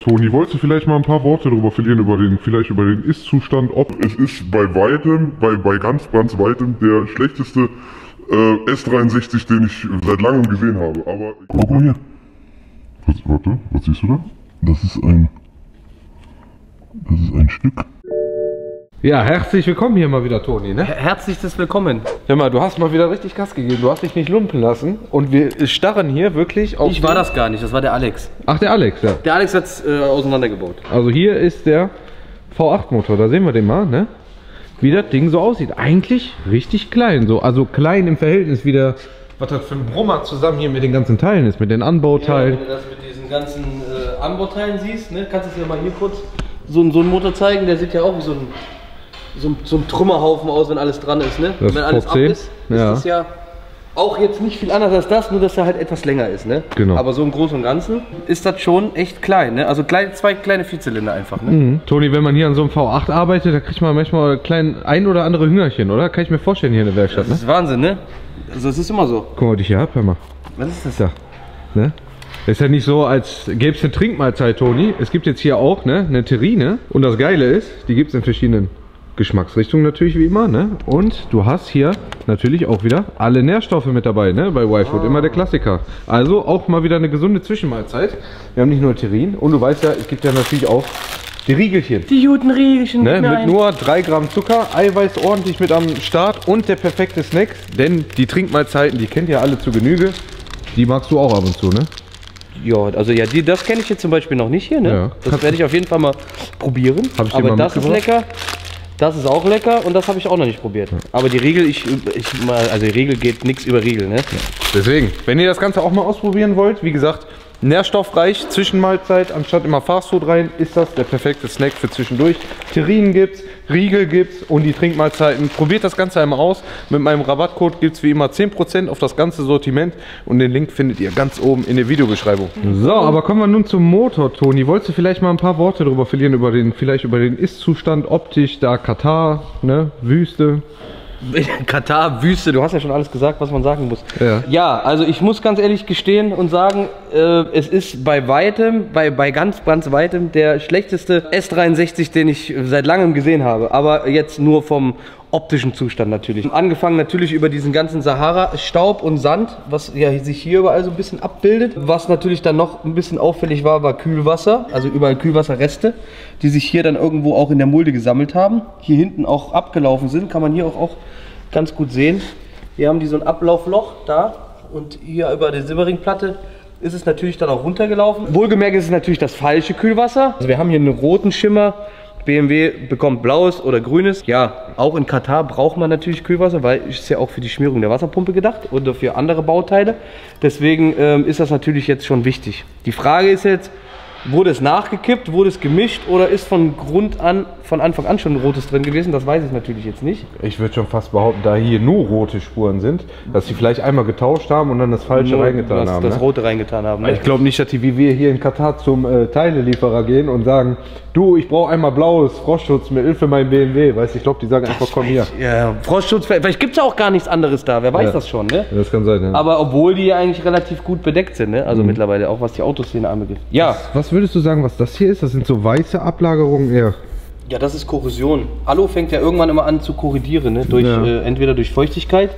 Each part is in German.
Toni, wolltest du vielleicht mal ein paar Worte darüber verlieren, über den Ist-Zustand, ob es ist bei weitem, bei ganz weitem der schlechteste S63, den ich seit langem gesehen habe. Aber guck mal hier. Warte, was siehst du da? Das ist ein Stück. Ja, herzlich willkommen hier mal wieder, Toni, ne? Herzliches Willkommen. Hör mal, du hast mal wieder richtig Gas gegeben, du hast dich nicht lumpen lassen und wir starren hier wirklich auf... Ich war das gar nicht, das war der Alex. Ach, der Alex, ja. Der Alex hat's auseinandergebaut. Also hier ist der V8-Motor, da sehen wir den mal, ne? Wie das Ding so aussieht. Eigentlich richtig klein, so. Also klein im Verhältnis wie der... Was das für ein Brummer zusammen hier mit den ganzen Teilen ist, mit den Anbauteilen. Ja, wenn du das mit diesen ganzen Anbauteilen siehst, ne? Kannst du dir mal hier kurz so einen Motor zeigen, der sieht ja auch wie so ein Trümmerhaufen aus, wenn alles dran ist, ne? Das wenn alles V10, ab ist, ja. ist das ja auch jetzt nicht viel anders als das, nur dass er halt etwas länger ist, ne? Genau. Aber so im Großen und Ganzen ist das schon echt klein, ne? Also zwei kleine Vierzylinder einfach, ne? Toni, wenn man hier an so einem V8 arbeitet, da kriegt man manchmal ein oder andere Hüngerchen, oder? Kann ich mir vorstellen hier in der Werkstatt, Das ist Wahnsinn, ne? Also es ist immer so. Guck mal, was ich hier hab, hör mal. Was ist das? Da, ne? Ist ja nicht so, als gäbe es eine Trinkmahlzeit, Toni. Es gibt jetzt hier auch, ne, eine Terrine. Und das Geile ist, die gibt es in verschiedenen Geschmacksrichtungen natürlich, wie immer, ne? Und du hast hier natürlich auch wieder alle Nährstoffe mit dabei, ne? Bei Y-Food, immer der Klassiker. Also auch mal wieder eine gesunde Zwischenmahlzeit. Wir haben nicht nur Terrinen und du weißt ja, es gibt ja natürlich auch die Riegelchen. Die guten Riegelchen, ne? Mit nur 3 Gramm Zucker, Eiweiß ordentlich mit am Start und der perfekte Snack. Denn die Trinkmahlzeiten, die kennt ihr alle zu Genüge. Die magst du auch ab und zu, ne? Ja, also ja, das kenne ich jetzt zum Beispiel noch nicht hier, ne? Ja. Das werde ich auf jeden Fall mal probieren. Hab ich dir aber mal das ist mitgebracht? lecker, das ist auch lecker und das habe ich auch noch nicht probiert. Ja. Aber die Riegel, also die Riegel geht nichts über Riegel, ne? Ja. Deswegen, wenn ihr das Ganze auch mal ausprobieren wollt, wie gesagt, nährstoffreich, Zwischenmahlzeit, anstatt immer Fastfood rein, ist das der perfekte Snack für zwischendurch. Terrinen gibt's, Riegel gibt's und die Trinkmahlzeiten. Probiert das Ganze einmal aus. Mit meinem Rabattcode gibt's wie immer 10% auf das ganze Sortiment und den Link findet ihr ganz oben in der Videobeschreibung. So, aber kommen wir nun zum Motor, Toni. Wolltest du vielleicht mal ein paar Worte darüber verlieren, über den Ist-Zustand, optisch, da Katar, ne, Wüste? Katar, Wüste, du hast ja schon alles gesagt, was man sagen muss. Ja, ja, also ich muss ganz ehrlich gestehen und sagen, es ist bei weitem, bei ganz weitem der schlechteste S63, den ich seit langem gesehen habe. Aber jetzt nur vom optischen Zustand natürlich. Angefangen natürlich über diesen ganzen Sahara-Staub und Sand, was ja sich hier überall so ein bisschen abbildet. Was natürlich dann noch ein bisschen auffällig war Kühlwasser, also überall Kühlwasserreste, die sich hier dann irgendwo auch in der Mulde gesammelt haben. Hier hinten auch abgelaufen sind, kann man hier auch ganz gut sehen. Hier haben die so ein Ablaufloch da und hier über der Silberringplatte ist es natürlich dann auch runtergelaufen. Wohlgemerkt ist es natürlich das falsche Kühlwasser. Also wir haben hier einen roten Schimmer. BMW bekommt blaues oder grünes. Ja, auch in Katar braucht man natürlich Kühlwasser, weil es ist ja auch für die Schmierung der Wasserpumpe gedacht oder für andere Bauteile. Deswegen ist das natürlich jetzt schon wichtig. Die Frage ist jetzt, wurde es nachgekippt, wurde es gemischt oder ist von Anfang an schon ein rotes drin gewesen? Das weiß ich natürlich jetzt nicht. Ich würde schon fast behaupten, da hier nur rote Spuren sind, dass sie vielleicht einmal getauscht haben und dann das Falsche reingetan haben. Das Rote reingetan haben. Ne? Ich glaube nicht, dass die wie wir hier in Katar zum Teilelieferer gehen und sagen, du, ich brauche einmal blaues Frostschutzmittel für meinen BMW. Weißt du, ich glaube, die sagen einfach, komm hier. Ja, Frostschutz, vielleicht gibt es ja auch gar nichts anderes da, wer weiß das schon, ne? Ja, das kann sein, ja. Aber obwohl die ja eigentlich relativ gut bedeckt sind, ne? Also mittlerweile auch was die Autoszene anbetrifft. Ja. Was würdest du sagen, was das hier ist? Das sind so weiße Ablagerungen eher. Ja, das ist Korrosion. Alu fängt ja irgendwann immer an zu korrodieren, ne? Durch, entweder durch Feuchtigkeit,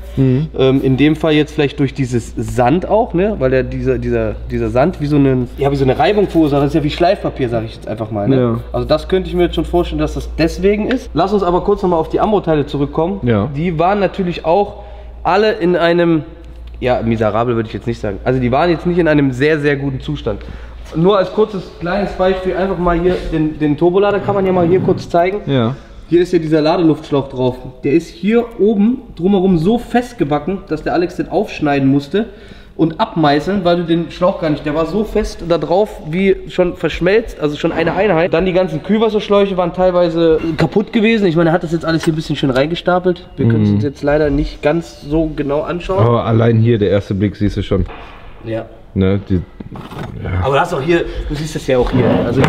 in dem Fall jetzt vielleicht durch dieses Sand auch, ne? Weil der, dieser Sand wie so eine Reibung verursacht. Das ist ja wie Schleifpapier, sage ich jetzt einfach mal. Ne? Ja. Also das könnte ich mir jetzt schon vorstellen, dass das deswegen ist. Lass uns aber kurz nochmal auf die Ambo-Teile zurückkommen. Ja. Die waren natürlich auch alle in einem, ja, miserabel würde ich jetzt nicht sagen. Also die waren jetzt nicht in einem sehr, sehr guten Zustand. Nur als kurzes kleines Beispiel, einfach mal hier den Turbolader kann man ja mal hier kurz zeigen. Ja. Hier ist ja dieser Ladeluftschlauch drauf. Der ist hier oben drumherum so festgebacken, dass der Alex den aufschneiden musste und abmeißeln, weil du den Schlauch gar nicht, der war so fest da drauf wie schon verschmelzt, also schon eine Einheit. Dann die ganzen Kühlwasserschläuche waren teilweise kaputt gewesen. Ich meine, er hat das jetzt alles hier ein bisschen schön reingestapelt. Wir können es uns jetzt leider nicht ganz so genau anschauen. Aber allein hier, der erste Blick, siehst du schon. Ja. Ne, ja. Aber du hast auch hier, du siehst das ja auch hier. Also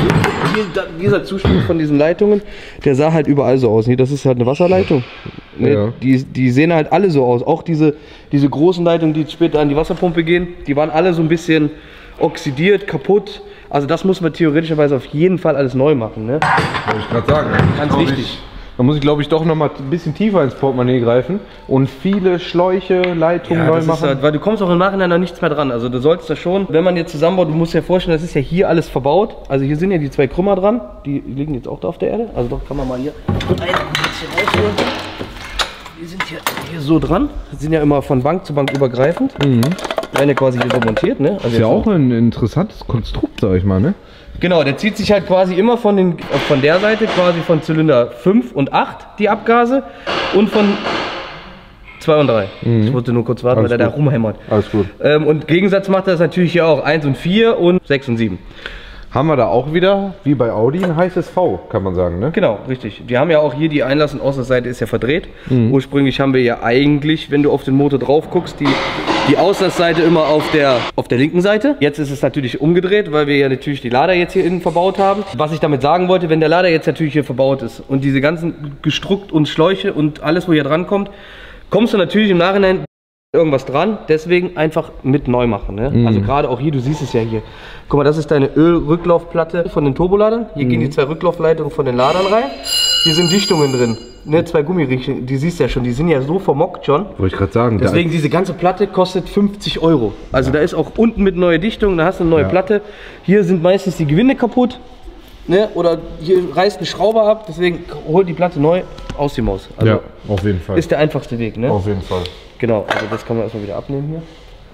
dieser Zustand von diesen Leitungen, der sah halt überall so aus. Das ist halt eine Wasserleitung. Ne? Ja. Die sehen halt alle so aus. Auch diese großen Leitungen, die später an die Wasserpumpe gehen, die waren alle so ein bisschen oxidiert, kaputt. Also das muss man theoretischerweise auf jeden Fall alles neu machen. Ne? Wollte ich gerade sagen. Ganz wichtig. Da muss ich, glaube ich, doch noch mal ein bisschen tiefer ins Portemonnaie greifen und viele Schläuche, Leitungen neu machen. Halt, weil du kommst auch im Nachhinein noch nichts mehr dran. Also du sollst da schon, wenn man jetzt zusammenbaut, du musst dir vorstellen, das ist ja hier alles verbaut. Also hier sind ja die 2 Krümmer dran, die liegen jetzt auch da auf der Erde. Also doch kann man mal hier ein bisschen rausholen. Die sind hier so dran, sind ja immer von Bank zu Bank übergreifend. Werden ja quasi hier so montiert. Ne? Also ist ja auch ein interessantes Konstrukt, sag ich mal, ne? Genau, der zieht sich halt quasi immer von der Seite, quasi von Zylinder 5 und 8 die Abgase und von 2 und 3. Ich wollte nur kurz warten, Alles weil der gut. da rumhämmert. Alles gut. Und im Gegensatz macht er das natürlich hier auch 1 und 4 und 6 und 7. Haben wir da auch wieder, wie bei Audi, ein heißes V, kann man sagen, ne? Genau, richtig. Wir haben ja auch hier die Einlass- und Auslassseite ist ja verdreht. Ursprünglich haben wir ja eigentlich, wenn du auf den Motor drauf guckst, die Auslassseite immer auf der linken Seite. Jetzt ist es natürlich umgedreht, weil wir ja natürlich die Lader jetzt hier innen verbaut haben. Was ich damit sagen wollte, wenn der Lader jetzt natürlich hier verbaut ist und diese ganzen Gestruckt und Schläuche und alles, wo hier dran kommt, kommst du natürlich im Nachhinein irgendwas dran, deswegen einfach mit neu machen. Ne? Also gerade auch hier, du siehst es ja hier. Guck mal, das ist deine Ölrücklaufplatte von den Turboladern. Hier gehen die 2 Rücklaufleitungen von den Ladern rein. Hier sind Dichtungen drin, ne? 2 Gummiriechen, die siehst du ja schon, die sind ja so vermockt schon. Wollte ich gerade sagen. Deswegen diese ganze Platte kostet 50 €. Also da ist auch unten mit neuer Dichtung, da hast du eine neue Platte. Hier sind meistens die Gewinde kaputt. Ne? Oder hier reißt ein Schrauber ab, deswegen hol die Platte neu aus dem Maus. Also ja, auf jeden Fall. ist der einfachste Weg. Ne? Auf jeden Fall. Genau, also das kann man erstmal wieder abnehmen hier.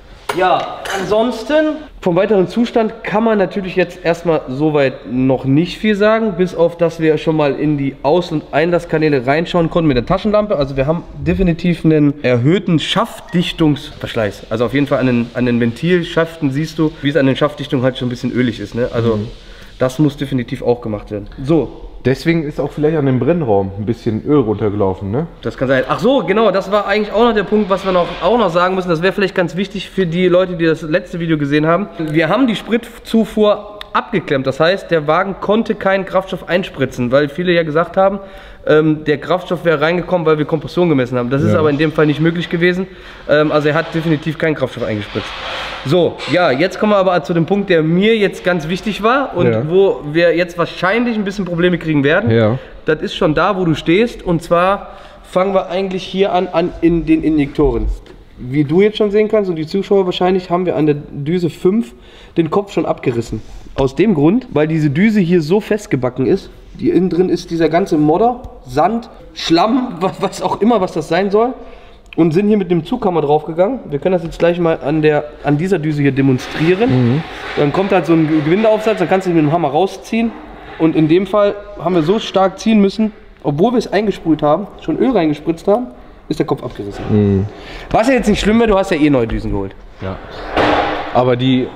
Ja, ansonsten vom weiteren Zustand kann man natürlich jetzt erstmal soweit noch nicht viel sagen, bis auf dass wir schon mal in die Aus- und Einlasskanäle reinschauen konnten mit der Taschenlampe. Also wir haben definitiv einen erhöhten Schaftdichtungsverschleiß. Also auf jeden Fall an den Ventilschaften siehst du, wie es an den Schaftdichtungen halt schon ein bisschen ölig ist. Ne? Also das muss definitiv auch gemacht werden. So. Deswegen ist auch vielleicht an dem Brennraum ein bisschen Öl runtergelaufen, ne? Das kann sein. Ach so, genau, das war eigentlich auch noch der Punkt, was wir auch noch sagen müssen. Das wäre vielleicht ganz wichtig für die Leute, die das letzte Video gesehen haben. Wir haben die Spritzufuhr abgeklemmt. Das heißt, der Wagen konnte keinen Kraftstoff einspritzen, weil viele ja gesagt haben, der Kraftstoff wäre reingekommen, weil wir Kompression gemessen haben. Das ist aber in dem Fall nicht möglich gewesen. Also er hat definitiv keinen Kraftstoff eingespritzt. So, ja, jetzt kommen wir aber zu dem Punkt, der mir jetzt ganz wichtig war und wo wir jetzt wahrscheinlich ein bisschen Probleme kriegen werden. Ja. Das ist schon da, wo du stehst, und zwar fangen wir eigentlich hier an in den Injektoren. Wie du jetzt schon sehen kannst und die Zuschauer wahrscheinlich, haben wir an der Düse 5 den Kopf schon abgerissen. Aus dem Grund, weil diese Düse hier so festgebacken ist. Die innen drin ist dieser ganze Modder, Sand, Schlamm, was auch immer, was das sein soll. Und sind hier mit dem Zughammer draufgegangen. Wir können das jetzt gleich mal an dieser Düse hier demonstrieren. Dann kommt halt so ein Gewindeaufsatz, dann kannst du ihn mit dem Hammer rausziehen. Und in dem Fall haben wir so stark ziehen müssen, obwohl wir es eingesprüht haben, schon Öl reingespritzt haben, ist der Kopf abgerissen. Was ja jetzt nicht schlimm wäre, du hast ja eh neue Düsen geholt. Ja. Aber die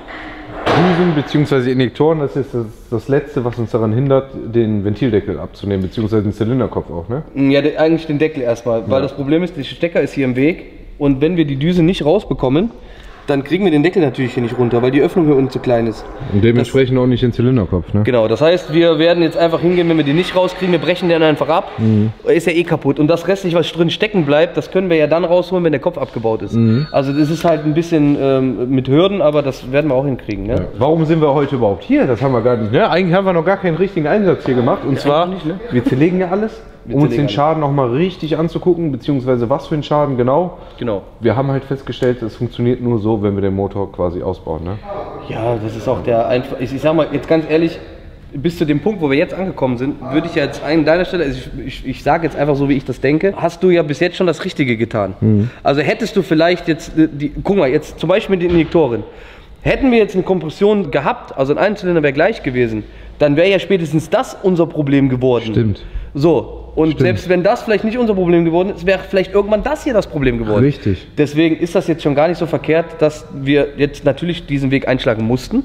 Düsen bzw. Injektoren, das ist das Letzte, was uns daran hindert, den Ventildeckel abzunehmen, beziehungsweise den Zylinderkopf auch, ne? Ja, eigentlich den Deckel erstmal, weil das Problem ist, der Stecker ist hier im Weg, und wenn wir die Düse nicht rausbekommen, dann kriegen wir den Deckel natürlich hier nicht runter, weil die Öffnung hier unten zu klein ist. Und dementsprechend auch nicht den Zylinderkopf, ne? Genau, das heißt, wir werden jetzt einfach hingehen, wenn wir die nicht rauskriegen, wir brechen den einfach ab, ist ja eh kaputt. Und das restliche, was drin stecken bleibt, das können wir ja dann rausholen, wenn der Kopf abgebaut ist. Also das ist halt ein bisschen mit Hürden, aber das werden wir auch hinkriegen. Ne? Ja. Warum sind wir heute überhaupt hier? Das haben wir gar nicht, ne? Eigentlich haben wir noch gar keinen richtigen Einsatz hier gemacht. Und zwar, nicht, ne? Wir zerlegen ja alles. Um uns den Schaden noch mal richtig anzugucken, beziehungsweise was für einen Schaden genau. Wir haben halt festgestellt, es funktioniert nur so, wenn wir den Motor quasi ausbauen. Ne? Ja, das ist auch der einfach. Ich sag mal, jetzt ganz ehrlich, bis zu dem Punkt, wo wir jetzt angekommen sind, würde ich jetzt an deiner Stelle, also ich sage jetzt einfach so, wie ich das denke, hast du ja bis jetzt schon das Richtige getan. Also hättest du vielleicht jetzt, guck mal, jetzt zum Beispiel mit den Injektoren, hätten wir jetzt eine Kompression gehabt, also ein Einzylinder wäre gleich gewesen, dann wäre ja spätestens das unser Problem geworden. Stimmt. So. Und selbst wenn das vielleicht nicht unser Problem geworden ist, wäre vielleicht irgendwann das hier das Problem geworden. Richtig. Deswegen ist das jetzt schon gar nicht so verkehrt, dass wir jetzt natürlich diesen Weg einschlagen mussten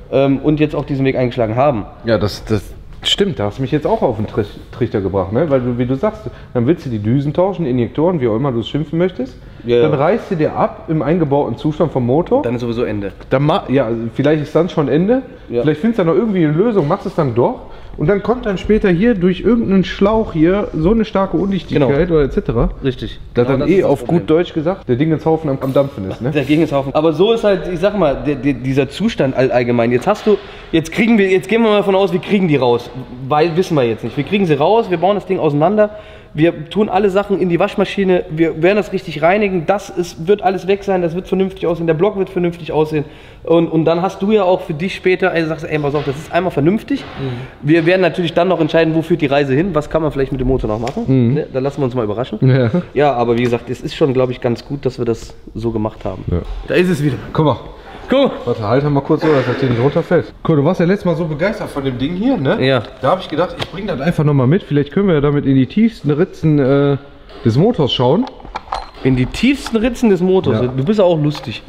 und jetzt auch diesen Weg eingeschlagen haben. Ja, das stimmt. Da hast du mich jetzt auch auf den Trichter gebracht, ne? Weil du, wie du sagst, dann willst du die Düsen tauschen, Injektoren, wie auch immer du es schimpfen möchtest. Dann reißt du dir ab im eingebauten Zustand vom Motor. Dann ist sowieso Ende. Dann vielleicht ist dann schon Ende. Vielleicht findest du dann noch irgendwie eine Lösung, machst es dann doch. und dann kommt dann später hier durch irgendeinen Schlauch hier so eine starke Undichtigkeit oder etc. Richtig. Dass Genau, dann das ist das auf Problem. gut Deutsch gesagt, der Dingenshaufen am Dampfen ist, ne? Der Gegenshaufen. Aber so ist halt, ich sag mal, dieser Zustand allgemein. Jetzt gehen wir mal davon aus, wir kriegen die raus. Weil, wissen wir jetzt nicht. Wir kriegen sie raus, wir bauen das Ding auseinander. Wir tun alle Sachen in die Waschmaschine, wir werden das richtig reinigen, wird alles weg sein, das wird vernünftig aussehen, der Block wird vernünftig aussehen und dann hast du ja auch für dich später, also sagst, ey, pass auf, das ist einmal vernünftig. Wir werden natürlich dann noch entscheiden, wo führt die Reise hin, was kann man vielleicht mit dem Motor noch machen, ne? Da lassen wir uns mal überraschen. Ja, aber wie gesagt, es ist schon, glaube ich, ganz gut, dass wir das so gemacht haben. Ja. Da ist es wieder. Guck mal. Guck. Warte, halt mal kurz so, dass das hier nicht runterfällt. Cool, du warst ja letztes Mal so begeistert von dem Ding hier, ne? Ja. Da habe ich gedacht, ich bringe das einfach nochmal mit. Vielleicht können wir ja damit in die tiefsten Ritzen des Motors schauen. In die tiefsten Ritzen des Motors. Ja. Du bist ja auch lustig.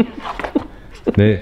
Nee,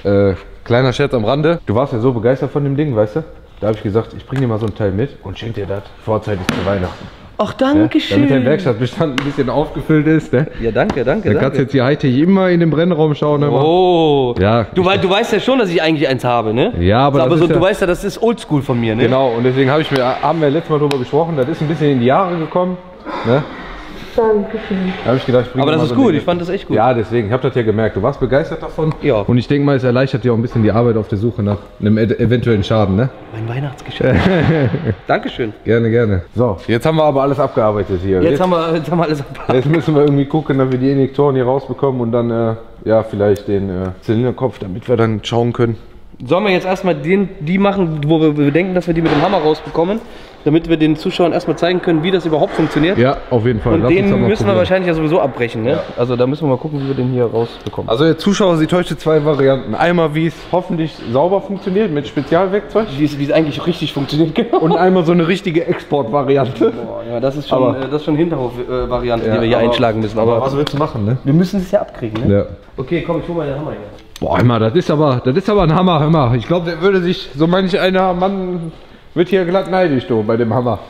kleiner Scherz am Rande. Du warst ja so begeistert von dem Ding, weißt du? Da habe ich gesagt, ich bringe dir mal so ein Teil mit und schenke dir das vorzeitig zu Weihnachten. Ach, Ne? danke schön. Damit dein Werkstattbestand ein bisschen aufgefüllt ist, ne? Ja, danke. Dann kannst du jetzt hier Hightech immer in den Brennraum schauen. Ne? Oh. Ja. Du weißt ja schon, dass ich eigentlich eins habe, ne? Ja, aber das so, ist du ja, weißt ja, das ist oldschool von mir, ne? genau, und deswegen haben wir letztes Mal drüber gesprochen, das ist ein bisschen in die Jahre gekommen, ne? Dankeschön. Da habe ich gedacht, ich bringe Aber das mal ist so gut, ein Ding ich fand das echt gut. Ja, deswegen, ich habe das ja gemerkt, du warst begeistert davon. Ja. Und ich denke mal, es erleichtert dir auch ein bisschen die Arbeit auf der Suche nach einem eventuellen Schaden, ne? Mein Weihnachtsgeschenk. Dankeschön. Gerne, gerne. So, jetzt haben wir aber alles abgearbeitet hier. Jetzt haben wir alles abgehakt. Jetzt müssen wir irgendwie gucken, dass wir die Injektoren hier rausbekommen und dann, ja, vielleicht den Zylinderkopf, damit wir dann schauen können. Sollen wir jetzt erstmal die machen, wo wir denken, dass wir die mit dem Hammer rausbekommen, damit wir den Zuschauern erstmal zeigen können, wie das überhaupt funktioniert? Ja, auf jeden Fall. Und Lass uns den doch mal müssen wir probieren. wahrscheinlich ja sowieso abbrechen, ne? Also da müssen wir mal gucken, wie wir den hier rausbekommen. Also der Zuschauer sieht heute zwei Varianten. Einmal, wie es hoffentlich sauber funktioniert mit Spezialwerkzeug Wie es eigentlich richtig funktioniert, genau. und einmal so eine richtige Exportvariante. Boah, ja, das ist schon Hinterhof-Variante, die wir hier aber- einschlagen müssen. Aber Aber was willst du machen, ne? wir müssen es ja abkriegen, ne? Ja. Okay, komm, ich hol mal den Hammer hier. Boah, immer, das ist aber ein Hammer, hör mal. Ich glaube, der würde sich, so manch einer Mann wird hier glatt neidisch, du, bei dem Hammer.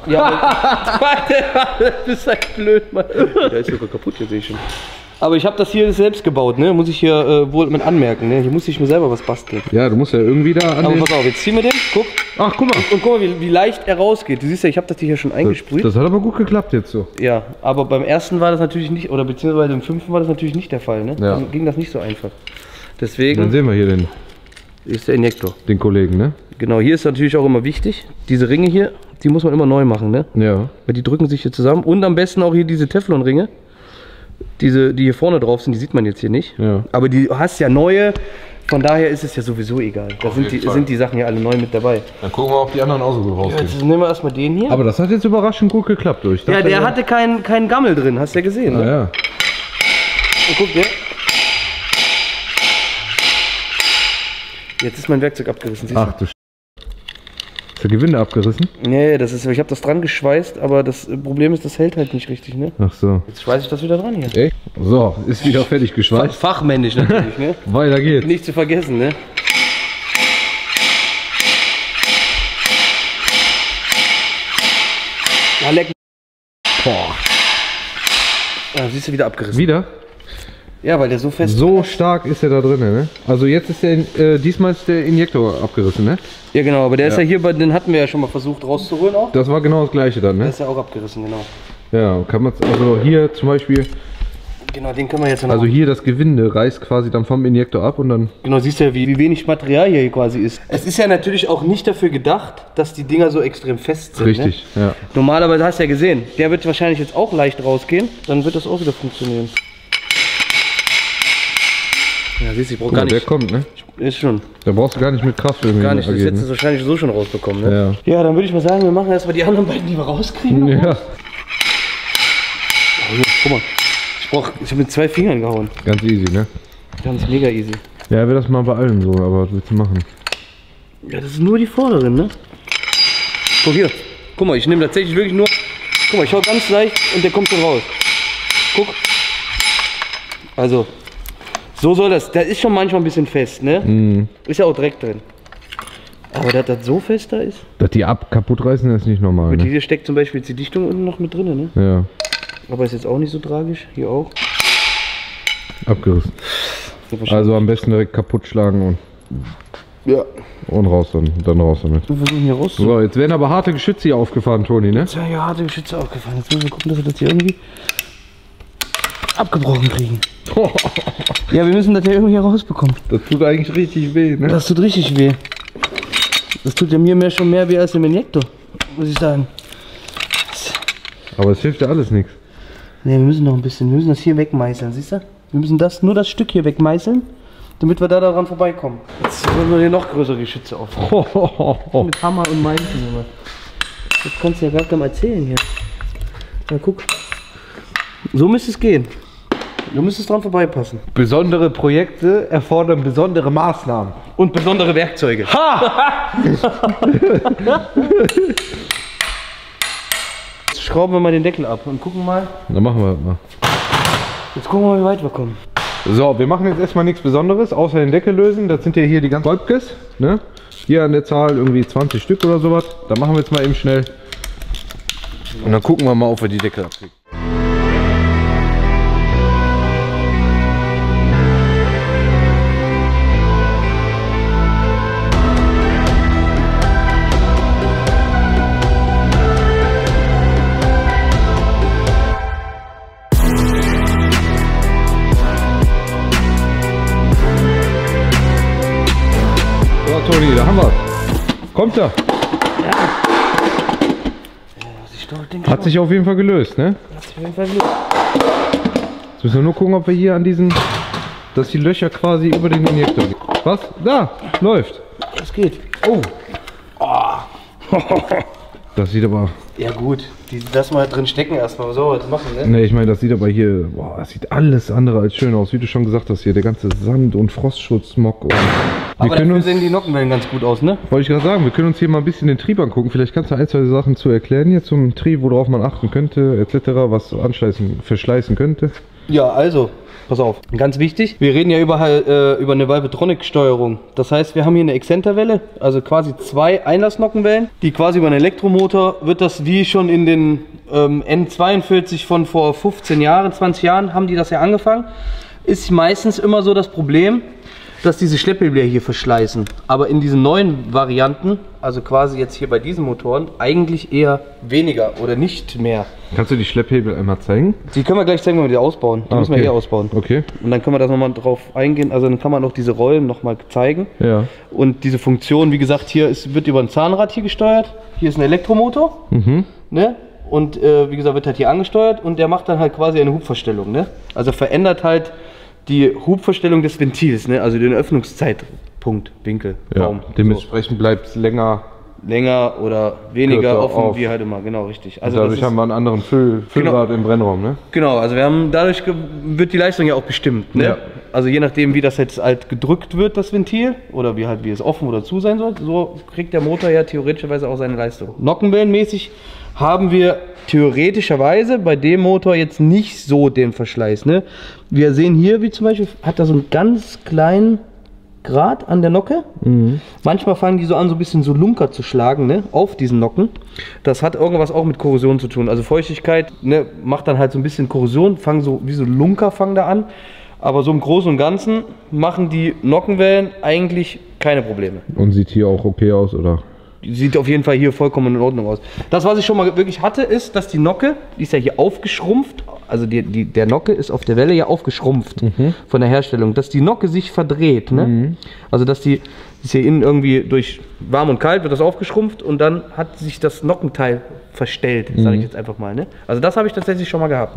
Ja, das ist halt blöd, Mann. Der ist sogar kaputt, hier sehe ich schon. Aber ich habe das hier selbst gebaut, ne? Muss ich hier wohl mit anmerken, ne? Hier muss ich mir selber was basteln. Ja, du musst ja irgendwie da an Aber den... pass auf, jetzt ziehen wir den, guck. Ach, guck mal. Und guck mal, wie leicht er rausgeht. Du siehst ja, ich habe das hier schon eingesprüht. Das hat aber gut geklappt jetzt so. Ja, aber beim ersten war das natürlich nicht, oder beziehungsweise im fünften war das natürlich nicht der Fall, ne? Ja. Dann ging das nicht so einfach. Dann Deswegen sehen wir hier ist der Injektor. den Kollegen, ne? Genau, hier ist natürlich auch immer wichtig, diese Ringe hier, die muss man immer neu machen, ne? Ja. Weil die drücken sich hier zusammen. Und am besten auch hier diese Teflonringe. Die hier vorne drauf sind, die sieht man jetzt hier nicht. Ja. Aber die hast ja neue, von daher ist es ja sowieso egal. Da jeden Fall. sind die Sachen ja alle neu mit dabei. Dann gucken wir, ob die anderen auch so gut rausgehen. Jetzt nehmen wir erstmal den hier. Aber das hat jetzt überraschend gut geklappt durch. Ja, der hatte keinen Gammel drin, hast du ja gesehen. Ah, Ne? ja. Und guck dir. Jetzt ist mein Werkzeug abgerissen. siehst du? Ach du Sch... Ist der Gewinde abgerissen? Nee, ich habe das dran geschweißt, aber das Problem ist, das hält halt nicht richtig, ne? Ach so. Jetzt schweiße ich das wieder dran hier. Echt? So, ist wieder fertig geschweißt. Fachmännisch natürlich, ne? Weiter geht's. Nicht zu vergessen, ne? Ja, leck. Boah. Ja, siehst du, wieder abgerissen. Wieder? Ja, weil der so fest. So stark ist er da drin, ne? Also jetzt ist diesmal ist der Injektor abgerissen, ne? Ja, genau, aber der ist ja hier, den hatten wir ja schon mal versucht rauszuholen auch. Das war genau das gleiche dann, Der ne? ist ja auch abgerissen, genau. Ja, kann man, also hier zum Beispiel, Genau, den können wir jetzt noch. also hier das Gewinde reißt quasi dann vom Injektor ab und dann, Genau, siehst du ja, wie wenig Material hier quasi ist. Es ist ja natürlich auch nicht dafür gedacht, dass die Dinger so extrem fest sind. richtig, Ne? ja. Normalerweise hast du ja gesehen, der wird wahrscheinlich jetzt auch leicht rausgehen, dann wird das auch wieder funktionieren. Ja, siehst du, ich brauche gar Der nicht. kommt, ne? Ist schon. Da brauchst du gar nicht mit Kraft irgendwie Gar nicht, das agieren, hättest du wahrscheinlich so schon rausbekommen, ne? Ja. Ja, dann würde ich mal sagen, wir machen erstmal die anderen beiden, die wir rauskriegen. Ne? Ja, Oh, hier, guck mal. Ich habe mit 2 Fingern gehauen. ganz easy, ne? Ganz mega easy. Ja, wäre das mal bei allen so, aber was willst du machen? Ja, das ist nur die vorderen, ne? Guck hier. Guck mal, ich nehme tatsächlich wirklich nur. Guck mal, ich hau ganz leicht und der kommt schon raus. Guck. Also, so soll das. Der ist schon manchmal ein bisschen fest, ne? Mhm. Ist ja auch Dreck drin. Aber dass das so fest da ist. Dass die kaputt reißen, ist nicht normal, Mit ne? hier steckt zum Beispiel jetzt die Dichtung unten noch mit drin, ne? Ja, Aber ist jetzt auch nicht so tragisch. Hier auch. abgerissen. Ja, Also am besten direkt kaputt schlagen und Ja. Und raus dann raus damit. Wir versuchen hier raus. So, jetzt werden aber harte Geschütze hier aufgefahren, Toni, ne? Jetzt werden hier harte Geschütze aufgefahren. Jetzt müssen wir gucken, dass wir das hier irgendwie abgebrochen kriegen. Ja, wir müssen das ja irgendwie hier rausbekommen. Das tut eigentlich richtig weh, ne? Das tut richtig weh. Das tut ja mir schon mehr weh als im Injektor, muss ich sagen. Aber es hilft ja alles nichts. Ne, wir müssen noch ein bisschen, wir müssen das hier wegmeißeln, siehst du? Wir müssen nur das Stück hier wegmeißeln, damit wir da daran vorbeikommen. Jetzt wollen wir hier noch größere Geschütze aufbauen. Mit Hammer und Meißeln, Junge. Das kannst du ja gar keinem erzählen hier. Na guck. So müsste es gehen. Du müsstest dran vorbeipassen. Besondere Projekte erfordern besondere Maßnahmen. Und besondere Werkzeuge. Ha! Jetzt schrauben wir mal den Deckel ab und gucken mal. Dann machen wir das mal. Jetzt gucken wir mal, wie weit wir kommen. So, wir machen jetzt erstmal nichts Besonderes, außer den Deckel lösen. Das sind ja hier die ganzen Kolbkes, ne? Hier an der Zahl irgendwie 20 Stück oder sowas. Da machen wir jetzt mal eben schnell. Und dann gucken wir mal, ob wir die Deckel abkriegen. Toni, da haben wir es. Kommt er. Ja. Hat sich auf jeden Fall gelöst, ne? Hat sich auf jeden Fall gelöst. Jetzt müssen wir nur gucken, ob wir hier an diesen, dass die Löcher quasi über den Injektor gehen. Was? Da, läuft. Es geht. Oh. Das sieht aber... Ja gut, lass mal drin stecken erstmal, was soll man jetzt machen, ne? Ne, ich meine, das sieht aber hier, boah, das sieht alles andere als schön aus, wie du schon gesagt hast hier, der ganze Sand- und Frostschutzmock. Und aber dafür sehen die Nockenwellen ganz gut aus, ne? Wollte ich gerade sagen, wir können uns hier mal ein bisschen den Trieb angucken, vielleicht kannst du ein, zwei Sachen zu erklären hier zum Trieb, worauf man achten könnte, etc., was verschleißen könnte. Ja, also, pass auf, ganz wichtig, wir reden ja über eine Valvetronic-Steuerung. Das heißt, wir haben hier eine Exzenterwelle, also quasi zwei Einlassnockenwellen, die quasi über einen Elektromotor wird das wie schon in den N42 von vor 15 Jahren, 20 Jahren haben die das ja angefangen. Ist meistens immer so das Problem, dass diese Schlepphebel hier verschleißen. Aber in diesen neuen Varianten, also quasi jetzt hier bei diesen Motoren, eigentlich eher weniger oder nicht mehr. Kannst du die Schlepphebel einmal zeigen? Die können wir gleich zeigen, wenn wir die ausbauen. Die müssen wir hier ausbauen. Okay. Und dann können wir da nochmal drauf eingehen. Also dann kann man auch diese Rollen nochmal zeigen. Ja. Und diese Funktion, wie gesagt, hier wird über ein Zahnrad hier gesteuert. Hier ist ein Elektromotor. Mhm. Ne? Und wie gesagt, wird halt hier angesteuert und der macht dann halt quasi eine Hubverstellung. Ne? Also verändert halt die Hubverstellung des Ventils, ne? Also den Öffnungszeitpunkt, Winkel, Raum. Ja, dementsprechend bleibt es länger oder weniger offen, auf. wie halt immer, genau, richtig. Also dadurch haben wir einen anderen Füllgrad im Brennraum, ne? Genau, also dadurch wird die Leistung ja auch bestimmt, ne? Ja. Also je nachdem, wie das jetzt halt gedrückt wird, das Ventil, oder wie es offen oder zu sein soll, so kriegt der Motor ja theoretischerweise auch seine Leistung. Nockenwellenmäßig haben wir theoretischerweise bei dem Motor jetzt nicht so den Verschleiß, ne? Wir sehen hier, wie zum Beispiel, hat er so einen ganz kleinen Grad an der Nocke. Mhm. Manchmal fangen die so an, so ein bisschen so Lunker zu schlagen, ne, auf diesen Nocken. Das hat irgendwas auch mit Korrosion zu tun. Also Feuchtigkeit, ne, macht dann halt so ein bisschen Korrosion, fangen so wie so Lunker fangen da an. Aber so im Großen und Ganzen machen die Nockenwellen eigentlich keine Probleme. Und sieht hier auch okay aus, oder? Sieht auf jeden Fall hier vollkommen in Ordnung aus. Das, was ich schon mal wirklich hatte, ist, dass die Nocke, die ist ja hier aufgeschrumpft, also der Nocke ist auf der Welle ja aufgeschrumpft von der Herstellung, dass die Nocke sich verdreht, ne? Mhm. Also dass die ist hier innen irgendwie durch warm und kalt wird das aufgeschrumpft und dann hat sich das Nockenteil verstellt, sage ich jetzt einfach mal, ne? Also das habe ich tatsächlich schon mal gehabt.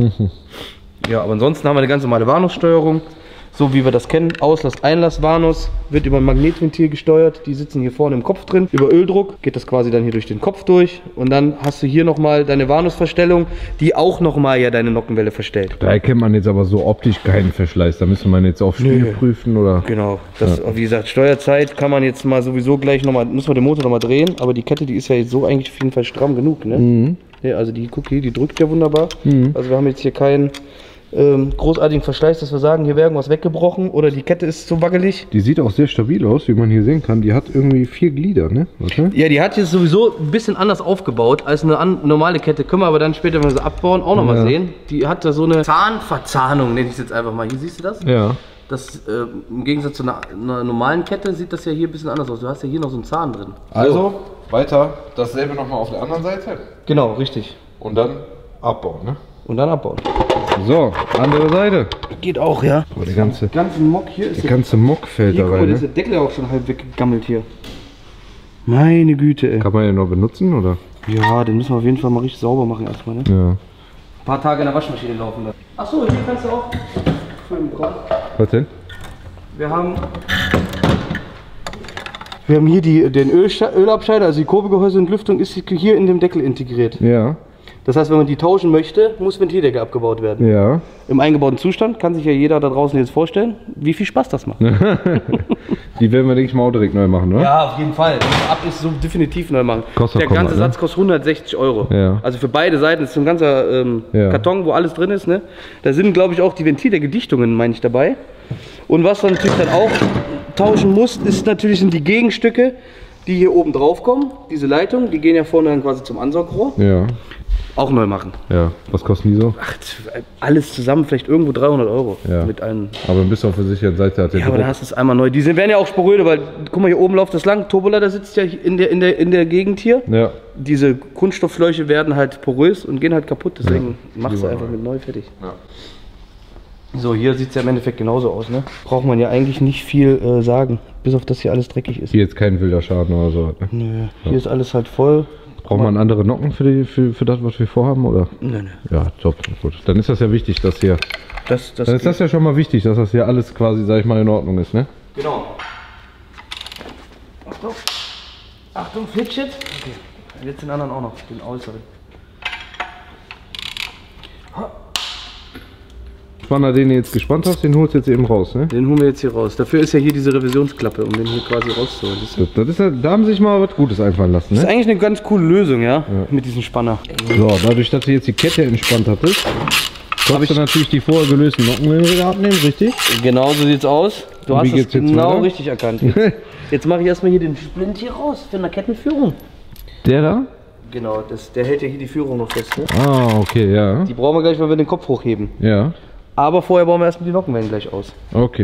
Ja, aber ansonsten haben wir eine ganz normale Warnungssteuerung. So wie wir das kennen, Auslass, Einlass, Warnus, wird über ein Magnetventil gesteuert. Die sitzen hier vorne im Kopf drin. Über Öldruck geht das quasi dann hier durch den Kopf durch. Und dann hast du hier nochmal deine Warnusverstellung, die auch nochmal ja deine Nockenwelle verstellt. Da erkennt man jetzt aber so optisch keinen Verschleiß. Da müsste man jetzt auf Spiel prüfen, oder? Genau. Das, wie gesagt, Steuerzeit kann man jetzt mal sowieso gleich nochmal, muss man den Motor nochmal drehen. Aber die Kette, die ist ja jetzt so eigentlich auf jeden Fall stramm genug, ne? Mhm. Ja, also die, guck hier, die drückt ja wunderbar. Mhm. Also wir haben jetzt hier keinen großartigen Verschleiß, dass wir sagen, hier wäre irgendwas weggebrochen oder die Kette ist so wackelig. Die sieht auch sehr stabil aus, wie man hier sehen kann. Die hat irgendwie 4 Glieder, ne? Warte. Ja, die hat jetzt sowieso ein bisschen anders aufgebaut als eine normale Kette. Können wir aber dann später, wenn wir sie abbauen, auch nochmal sehen. Die hat da so eine Zahnverzahnung, nenne ich es jetzt einfach mal. Hier siehst du das? Ja. Das, im Gegensatz zu einer normalen Kette sieht das ja hier ein bisschen anders aus. Du hast ja hier noch so einen Zahn drin. Also, weiter dasselbe nochmal auf der anderen Seite. Genau, richtig. Und dann abbauen, ne? Und dann abbauen. So, andere Seite. Geht auch, ja. Oh, der ganze Mock hier ist Mock fällt hier, da guck mal, rein, da ist ne? der Deckel auch schon halb weggegammelt hier. Meine Güte, ey. Kann man den noch benutzen, oder? Ja, den müssen wir auf jeden Fall mal richtig sauber machen erstmal, ne? Ja. Ein paar Tage in der Waschmaschine laufen lassen. Achso, hier kannst du auch Föhn bekommen. Was denn? Wir haben hier den Ölabscheider, also die Kurbelgehäuse und Lüftung ist hier in dem Deckel integriert. Ja. Das heißt, wenn man die tauschen möchte, muss Ventildeckel abgebaut werden. Ja. Im eingebauten Zustand kann sich ja jeder da draußen jetzt vorstellen, wie viel Spaß das macht. Die werden wir, denke ich, mal auch direkt neu machen, oder? Ja, auf jeden Fall. Ab ist so definitiv neu machen. Kostet Der auch ganze mal, ne? Satz kostet 160 Euro. Ja. Also für beide Seiten ist so ein ganzer Ja. Karton, wo alles drin ist. Ne? Da sind, glaube ich, auch die Ventildeckeldichtungen, meine ich, dabei. Und was man natürlich dann auch tauschen muss, sind die Gegenstücke, die hier oben drauf kommen. Diese Leitungen, die gehen ja vorne dann quasi zum Ansaugrohr. Ja. Auch neu machen. Ja. Was kosten die so? Ach, alles zusammen vielleicht irgendwo 300 Euro. Ja. Mit allen. Aber ein bisschen auf der sicheren Seite hat der Ja, aber Druck. da hast du es einmal neu. Die werden ja auch sporöde, weil, guck mal, hier oben läuft das lang. Turbolader sitzt ja in der Gegend hier. Ja. Diese Kunststoffschläuche werden halt porös und gehen halt kaputt. Deswegen machst du lieber einfach neu. mit neu fertig. Ja. So, hier sieht es ja im Endeffekt genauso aus. Ne? Braucht man ja eigentlich nicht viel sagen. Bis auf das hier alles dreckig ist. Hier jetzt kein wilder Schaden oder so. Ne? Nö, hier ist alles halt voll. Braucht man andere Nocken für das, was wir vorhaben, oder? Nö. Ja, top. Gut. Dann ist das ja wichtig, dass hier. Das Dann ist das ja schon mal wichtig, dass das hier alles quasi, sag ich mal, in Ordnung ist, ne? Genau. Achtung. Achtung, Fidget. Okay. Jetzt den anderen auch noch, den äußeren. Spanner, den du jetzt gespannt hast, den holst du jetzt eben raus, ne? Den holen wir jetzt hier raus. Dafür ist ja hier diese Revisionsklappe, um den hier quasi rauszuholen. Das ist ja, da haben sie sich mal was Gutes einfallen lassen, Das ist ne? eigentlich eine ganz coole Lösung, ja? Mit diesem Spanner. So, dadurch, dass du jetzt die Kette entspannt hattest, kannst du natürlich die vorher gelösten Nocken wieder abnehmen, richtig? Genau so sieht's aus. Du Und hast wie es geht's jetzt genau weiter? richtig erkannt. Jetzt mache ich erstmal hier den Splint hier raus für eine Kettenführung. Der da? Genau, der hält ja hier die Führung noch fest. Ne? Ah, okay, ja. Die brauchen wir gleich, wenn wir den Kopf hochheben. Ja, Aber vorher bauen wir erstmal die Nockenwellen gleich aus. okay.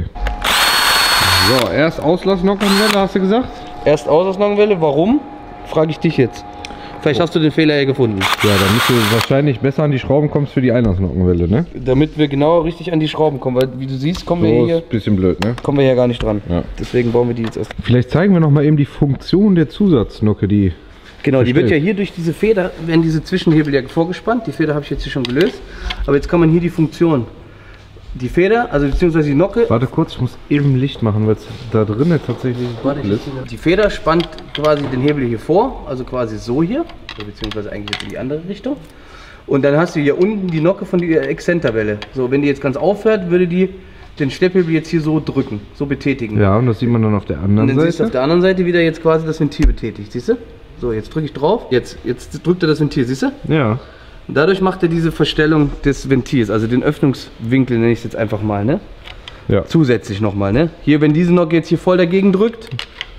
So, erst Auslassnockenwelle, hast du gesagt? Erst Auslassnockenwelle, warum? Frage ich dich jetzt. Vielleicht hast du den Fehler ja gefunden. Ja, damit du wahrscheinlich besser an die Schrauben kommst für die Einlassnockenwelle, ne? Damit wir genau richtig an die Schrauben kommen, weil wie du siehst, kommen So wir ist hier ein bisschen blöd, ne? gar nicht dran. Ja. Deswegen bauen wir die jetzt erst. Vielleicht zeigen wir noch mal eben die Funktion der Zusatznocke, die... Genau, die wird ja Verstehe. hier durch diese Feder, werden diese Zwischenhebel ja vorgespannt. Die Feder habe ich jetzt hier schon gelöst. Aber jetzt kann man hier die Funktion. Die Feder, also beziehungsweise die Nocke. Warte kurz, ich muss eben Licht machen, weil es da drinnen tatsächlich dunkel ist. Die Feder spannt quasi den Hebel hier vor, also quasi so hier, beziehungsweise eigentlich jetzt in die andere Richtung. Und dann hast du hier unten die Nocke von der Exzenterwelle. So, wenn die jetzt ganz aufhört, würde die den Schlepphebel jetzt hier so drücken, so betätigen. Ja, und das sieht man dann auf der Und anderen dann siehst du auf Seite. der anderen Seite wieder jetzt quasi das Ventil betätigt, siehst du? So, jetzt drücke ich drauf, jetzt drückt er das Ventil, siehst du? Ja, Und dadurch macht er diese Verstellung des Ventils, also den Öffnungswinkel nenne ich es jetzt einfach mal, ne? ja. Zusätzlich nochmal, ne? Hier, wenn diese Nocke jetzt hier voll dagegen drückt,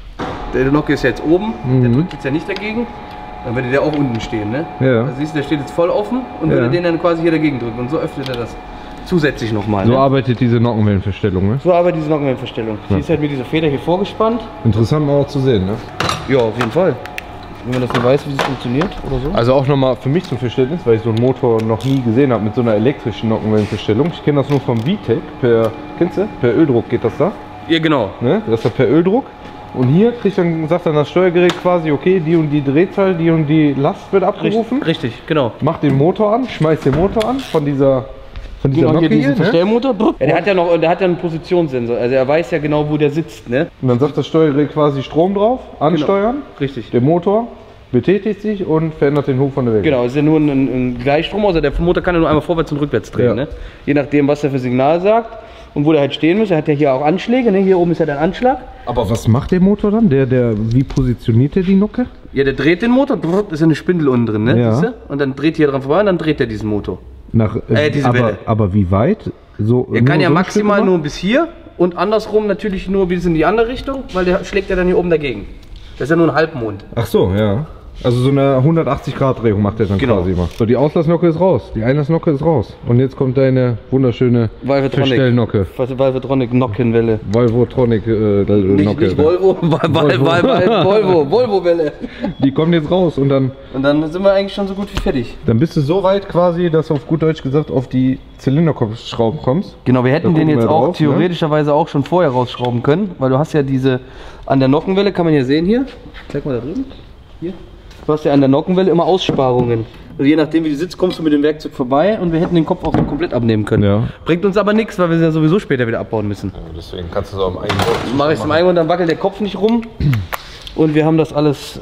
der Nocke ist ja jetzt oben, der drückt jetzt ja nicht dagegen, dann würde der auch unten stehen, ne? Ja. Also siehst du, der steht jetzt voll offen und Ja. würde den dann quasi hier dagegen drücken und so öffnet er das zusätzlich nochmal, So ne? arbeitet diese Nockenwellenverstellung, ne? So arbeitet diese Nockenwellenverstellung. Die ist halt mit dieser Feder hier vorgespannt. Interessant mal auch zu sehen, ne? Ja, auf jeden Fall. Wenn man das nicht weiß, wie das funktioniert oder so. Also auch nochmal für mich zum Verständnis, weil ich so einen Motor noch nie gesehen habe mit so einer elektrischen Nockenwellenverstellung. Ich kenne das nur vom VTEC, kennst du? Per Öldruck geht das da, Ja, genau. ne? Das ist ja per Öldruck. Und hier sagt dann das Steuergerät quasi, okay, die und die Drehzahl, die und die Last wird abgerufen. Richtig, genau. Macht den Motor an, schmeißt den Motor an von dieser Genau, Nocke hier diesen hier, ne? Verstellmotor. Ja, der hat ja einen Positionssensor. Also er weiß ja genau, wo der sitzt, ne? Und dann sagt das Steuergerät quasi Strom drauf, ansteuern. Richtig. Der Motor betätigt sich und verändert den Hof von der Welle. Genau, ist ja nur ein Gleichstrom, also der Motor kann ja nur einmal vorwärts und rückwärts drehen, Ja. ne? Je nachdem, was er für Signal sagt und wo der halt stehen muss. Er hat ja hier auch Anschläge, ne? Hier oben ist ja der Anschlag. Aber was macht der Motor dann? Wie positioniert der die Nocke? Ja, der dreht den Motor, ist ja eine Spindel unten drin, ne? Ja. Siehst du? Und dann dreht hier dran vorbei und dann dreht er diesen Motor. Diese Welle. Aber wie weit? So, Er kann nur ja so ein maximal Stück nur rüber? bis hier und andersrum natürlich nur bis in die andere Richtung, weil der schlägt ja dann hier oben dagegen. Das ist ja nur ein Halbmond. Ach so, ja. Also so eine 180-Grad-Drehung macht der dann quasi immer. So, die Auslassnocke ist raus, die Einlassnocke ist raus. Und jetzt kommt deine wunderschöne Verstellnocke. Valvetronic Nockenwelle. Volvotronic Nocke. Nicht Volvo, Volvo-Welle. Die kommt jetzt raus und dann sind wir eigentlich schon so gut wie fertig. Dann bist du so weit quasi, dass du auf gut Deutsch gesagt auf die Zylinderkopfschrauben kommst. Genau, wir hätten Da den gucken jetzt wir auch drauf, theoretischerweise auch schon vorher rausschrauben können, weil du hast ja diese, an der Nockenwelle kann man ja sehen hier, zeig mal da drüben, hier. Du hast ja an der Nockenwelle immer Aussparungen. Also je nachdem wie du sitzt, kommst du mit dem Werkzeug vorbei und wir hätten den Kopf auch komplett abnehmen können. Ja. Bringt uns aber nichts, weil wir ja sowieso später wieder abbauen müssen. Ja, deswegen kannst du es auch im eigenen Ort Mache ich es im eigenen, dann wackelt der Kopf nicht rum und wir haben das alles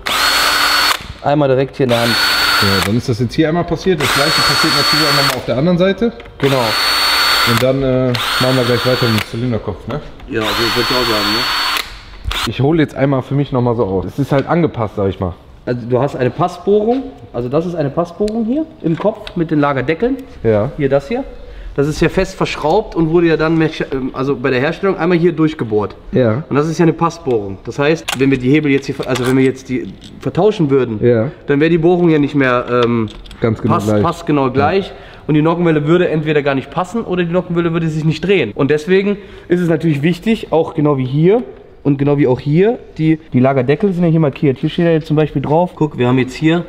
einmal direkt hier in der Hand. Ja, dann ist das jetzt hier einmal passiert. Das gleiche passiert natürlich auch nochmal auf der anderen Seite. Genau. Und dann machen wir gleich weiter mit dem Zylinderkopf, ne? Ja, also würde ich auch sagen, ne? Ich hole jetzt einmal für mich nochmal so aus. Es ist halt angepasst, sag ich mal. Also du hast eine Passbohrung, also das ist eine Passbohrung hier im Kopf mit den Lagerdeckeln. Ja. Hier das hier. Das ist ja fest verschraubt und wurde ja dann also bei der Herstellung einmal hier durchgebohrt. Ja. Und das ist ja eine Passbohrung. Das heißt, wenn wir die Hebel jetzt hier, also wenn wir jetzt die vertauschen würden, Ja. dann wäre die Bohrung ja nicht mehr Ganz genau gleich. passgenau gleich. Und die Nockenwelle würde entweder gar nicht passen oder die Nockenwelle würde sich nicht drehen. Und deswegen ist es natürlich wichtig, auch genau wie hier und genau wie auch hier, die Lagerdeckel sind ja hier markiert. Hier steht ja jetzt zum Beispiel drauf, guck, wir haben jetzt hier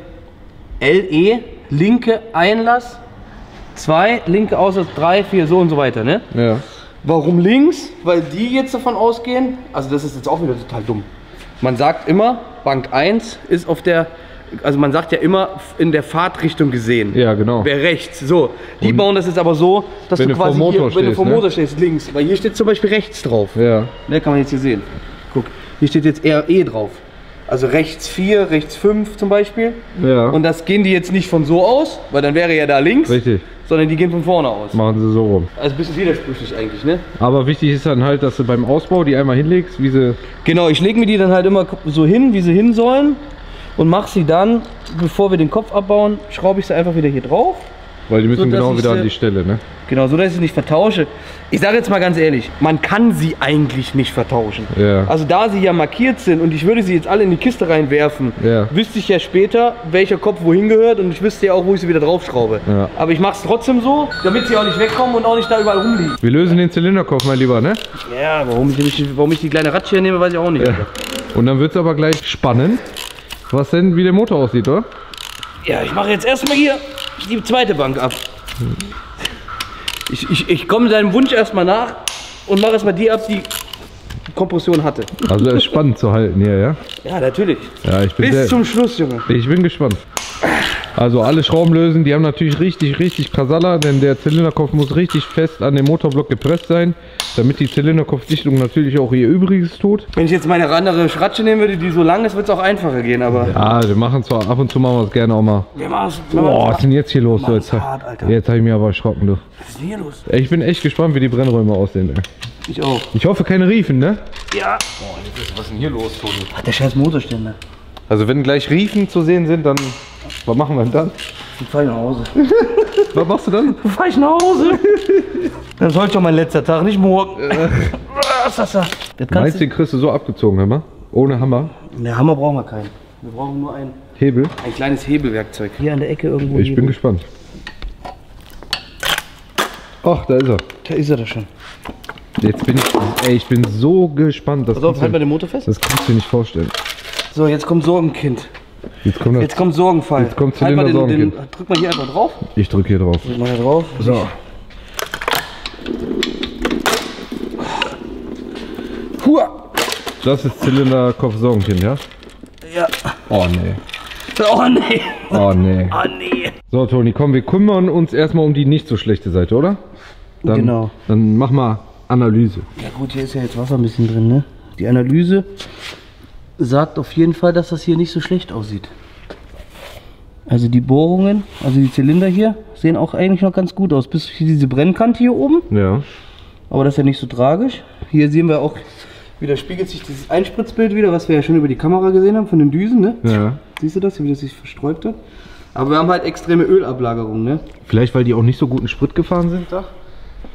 LE, linke Einlass, 2, linke Auslass, 3, 4, so und so weiter, ne? Ja. Warum links? Weil die jetzt davon ausgehen, also das ist jetzt auch wieder total dumm. Man sagt immer, Bank 1 ist auf der, also man sagt ja immer in der Fahrtrichtung gesehen. Ja, genau. Wäre rechts. So, die bauen das jetzt aber so, dass wenn du du vor quasi Motor hier, wenn du stehst, vor ne? Motor stehst, links. Weil hier steht zum Beispiel rechts drauf. Ja. Ne, kann man jetzt hier sehen. Guck, hier steht jetzt RE drauf. Also rechts 4, rechts 5 zum Beispiel. Ja. Und das gehen die jetzt nicht von so aus, weil dann wäre ja da links. Richtig. Sondern die gehen von vorne aus. Machen sie so rum. Also ein bisschen widersprüchlich eigentlich, ne? Aber wichtig ist dann halt, dass du beim Ausbau die einmal hinlegst, wie sie... Genau, ich lege mir die dann halt immer so hin, wie sie hin sollen. Und mache sie dann, bevor wir den Kopf abbauen, schraube ich sie einfach wieder hier drauf. Weil die müssen So, dass genau ich wieder sie- an die Stelle, ne? Genau, so dass ich sie nicht vertausche. Ich sage jetzt mal ganz ehrlich, man kann sie eigentlich nicht vertauschen. Ja. Also da sie ja markiert sind und ich würde sie jetzt alle in die Kiste reinwerfen, Ja. wüsste ich ja später, welcher Kopf wohin gehört und ich wüsste ja auch, wo ich sie wieder draufschraube. Ja. Aber ich mache es trotzdem so, damit sie auch nicht wegkommen und auch nicht da überall rumliegen. Wir lösen den Zylinderkopf, mein Lieber, ne? Ja, warum ich die kleine Ratsche hier nehme, weiß ich auch nicht. Ja. Und dann wird es aber gleich spannend, was denn wie der Motor aussieht, oder? Ja, ich mache jetzt erstmal hier die zweite Bank ab. Ich komme deinem Wunsch erstmal nach und mache erstmal die ab, die Kompression hatte. Also es ist spannend zu halten hier, ja? Ja, natürlich. Ja, ich bin Bis zum Schluss, Junge. Ich bin gespannt. Also alle Schrauben lösen, die haben natürlich richtig Kasala, denn der Zylinderkopf muss richtig fest an den Motorblock gepresst sein, damit die Zylinderkopfdichtung natürlich auch ihr Übriges tut. Wenn ich jetzt meine andere Schratsche nehmen würde, die so lang ist, wird es auch einfacher gehen, aber... Ja, wir machen zwar ab und zu machen wir es gerne auch mal. Wir machen es. Boah, was ist denn jetzt hier los? Mann, Jetzt, ist hart, Alter. jetzt habe ich mich aber erschrocken, du. Was ist denn hier los? Ich bin echt gespannt, wie die Brennräume aussehen. Ey. Ich auch. Ich hoffe keine Riefen, ne? Ja. Was ist denn hier los, Toni? Ach, der scheiß Motorständer. Also wenn gleich Riefen zu sehen sind, dann... Was machen wir denn dann? Dann fahr ich nach Hause. Was machst du dann? Dann fahr ich nach Hause. Das ist heute schon mein letzter Tag, nicht morgen. Was ist das da? Das Meinst kannst du, den kriegst du so abgezogen, hör mal? Ohne Hammer? Ne, Hammer brauchen wir keinen. Wir brauchen nur ein Hebel? kleines Hebelwerkzeug. Hier an der Ecke irgendwo. Ich bin gespannt. Ach, da ist er. Da ist er doch schon. Jetzt bin ich... Ey, ich bin so gespannt. Das Pass auf, kannst halt mal du, den Motor fest. das kannst du dir nicht vorstellen. So, jetzt kommt Sorgenkind. Jetzt kommt das... Jetzt kommt Sorgenfall. Jetzt kommt halt mal Zylinder-Sorgenkind. drück mal hier einfach drauf. Ich drücke hier drauf. Drück mal da drauf. So. Hua. Das ist Zylinderkopf-Sorgenkind, ja? Ja. Oh, nee. Oh nee. Oh, nee. Oh nee. So, Toni, komm, wir kümmern uns erstmal um die nicht so schlechte Seite, oder? Dann, Genau. Dann mach mal Analyse. Ja gut, hier ist ja jetzt Wasser ein bisschen drin, ne? Die Analyse sagt auf jeden Fall, dass das hier nicht so schlecht aussieht. Also die Bohrungen, also die Zylinder hier, sehen auch eigentlich noch ganz gut aus. Bis hier diese Brennkante hier oben. Ja. Aber das ist ja nicht so tragisch. Hier sehen wir auch, wieder spiegelt sich dieses Einspritzbild wieder, was wir ja schon über die Kamera gesehen haben, von den Düsen, ne? Ja. Siehst du das, wie das sich versträubt hat? Aber wir haben halt extreme Ölablagerung, ne? Vielleicht, weil die auch nicht so guten Sprit gefahren sind, da?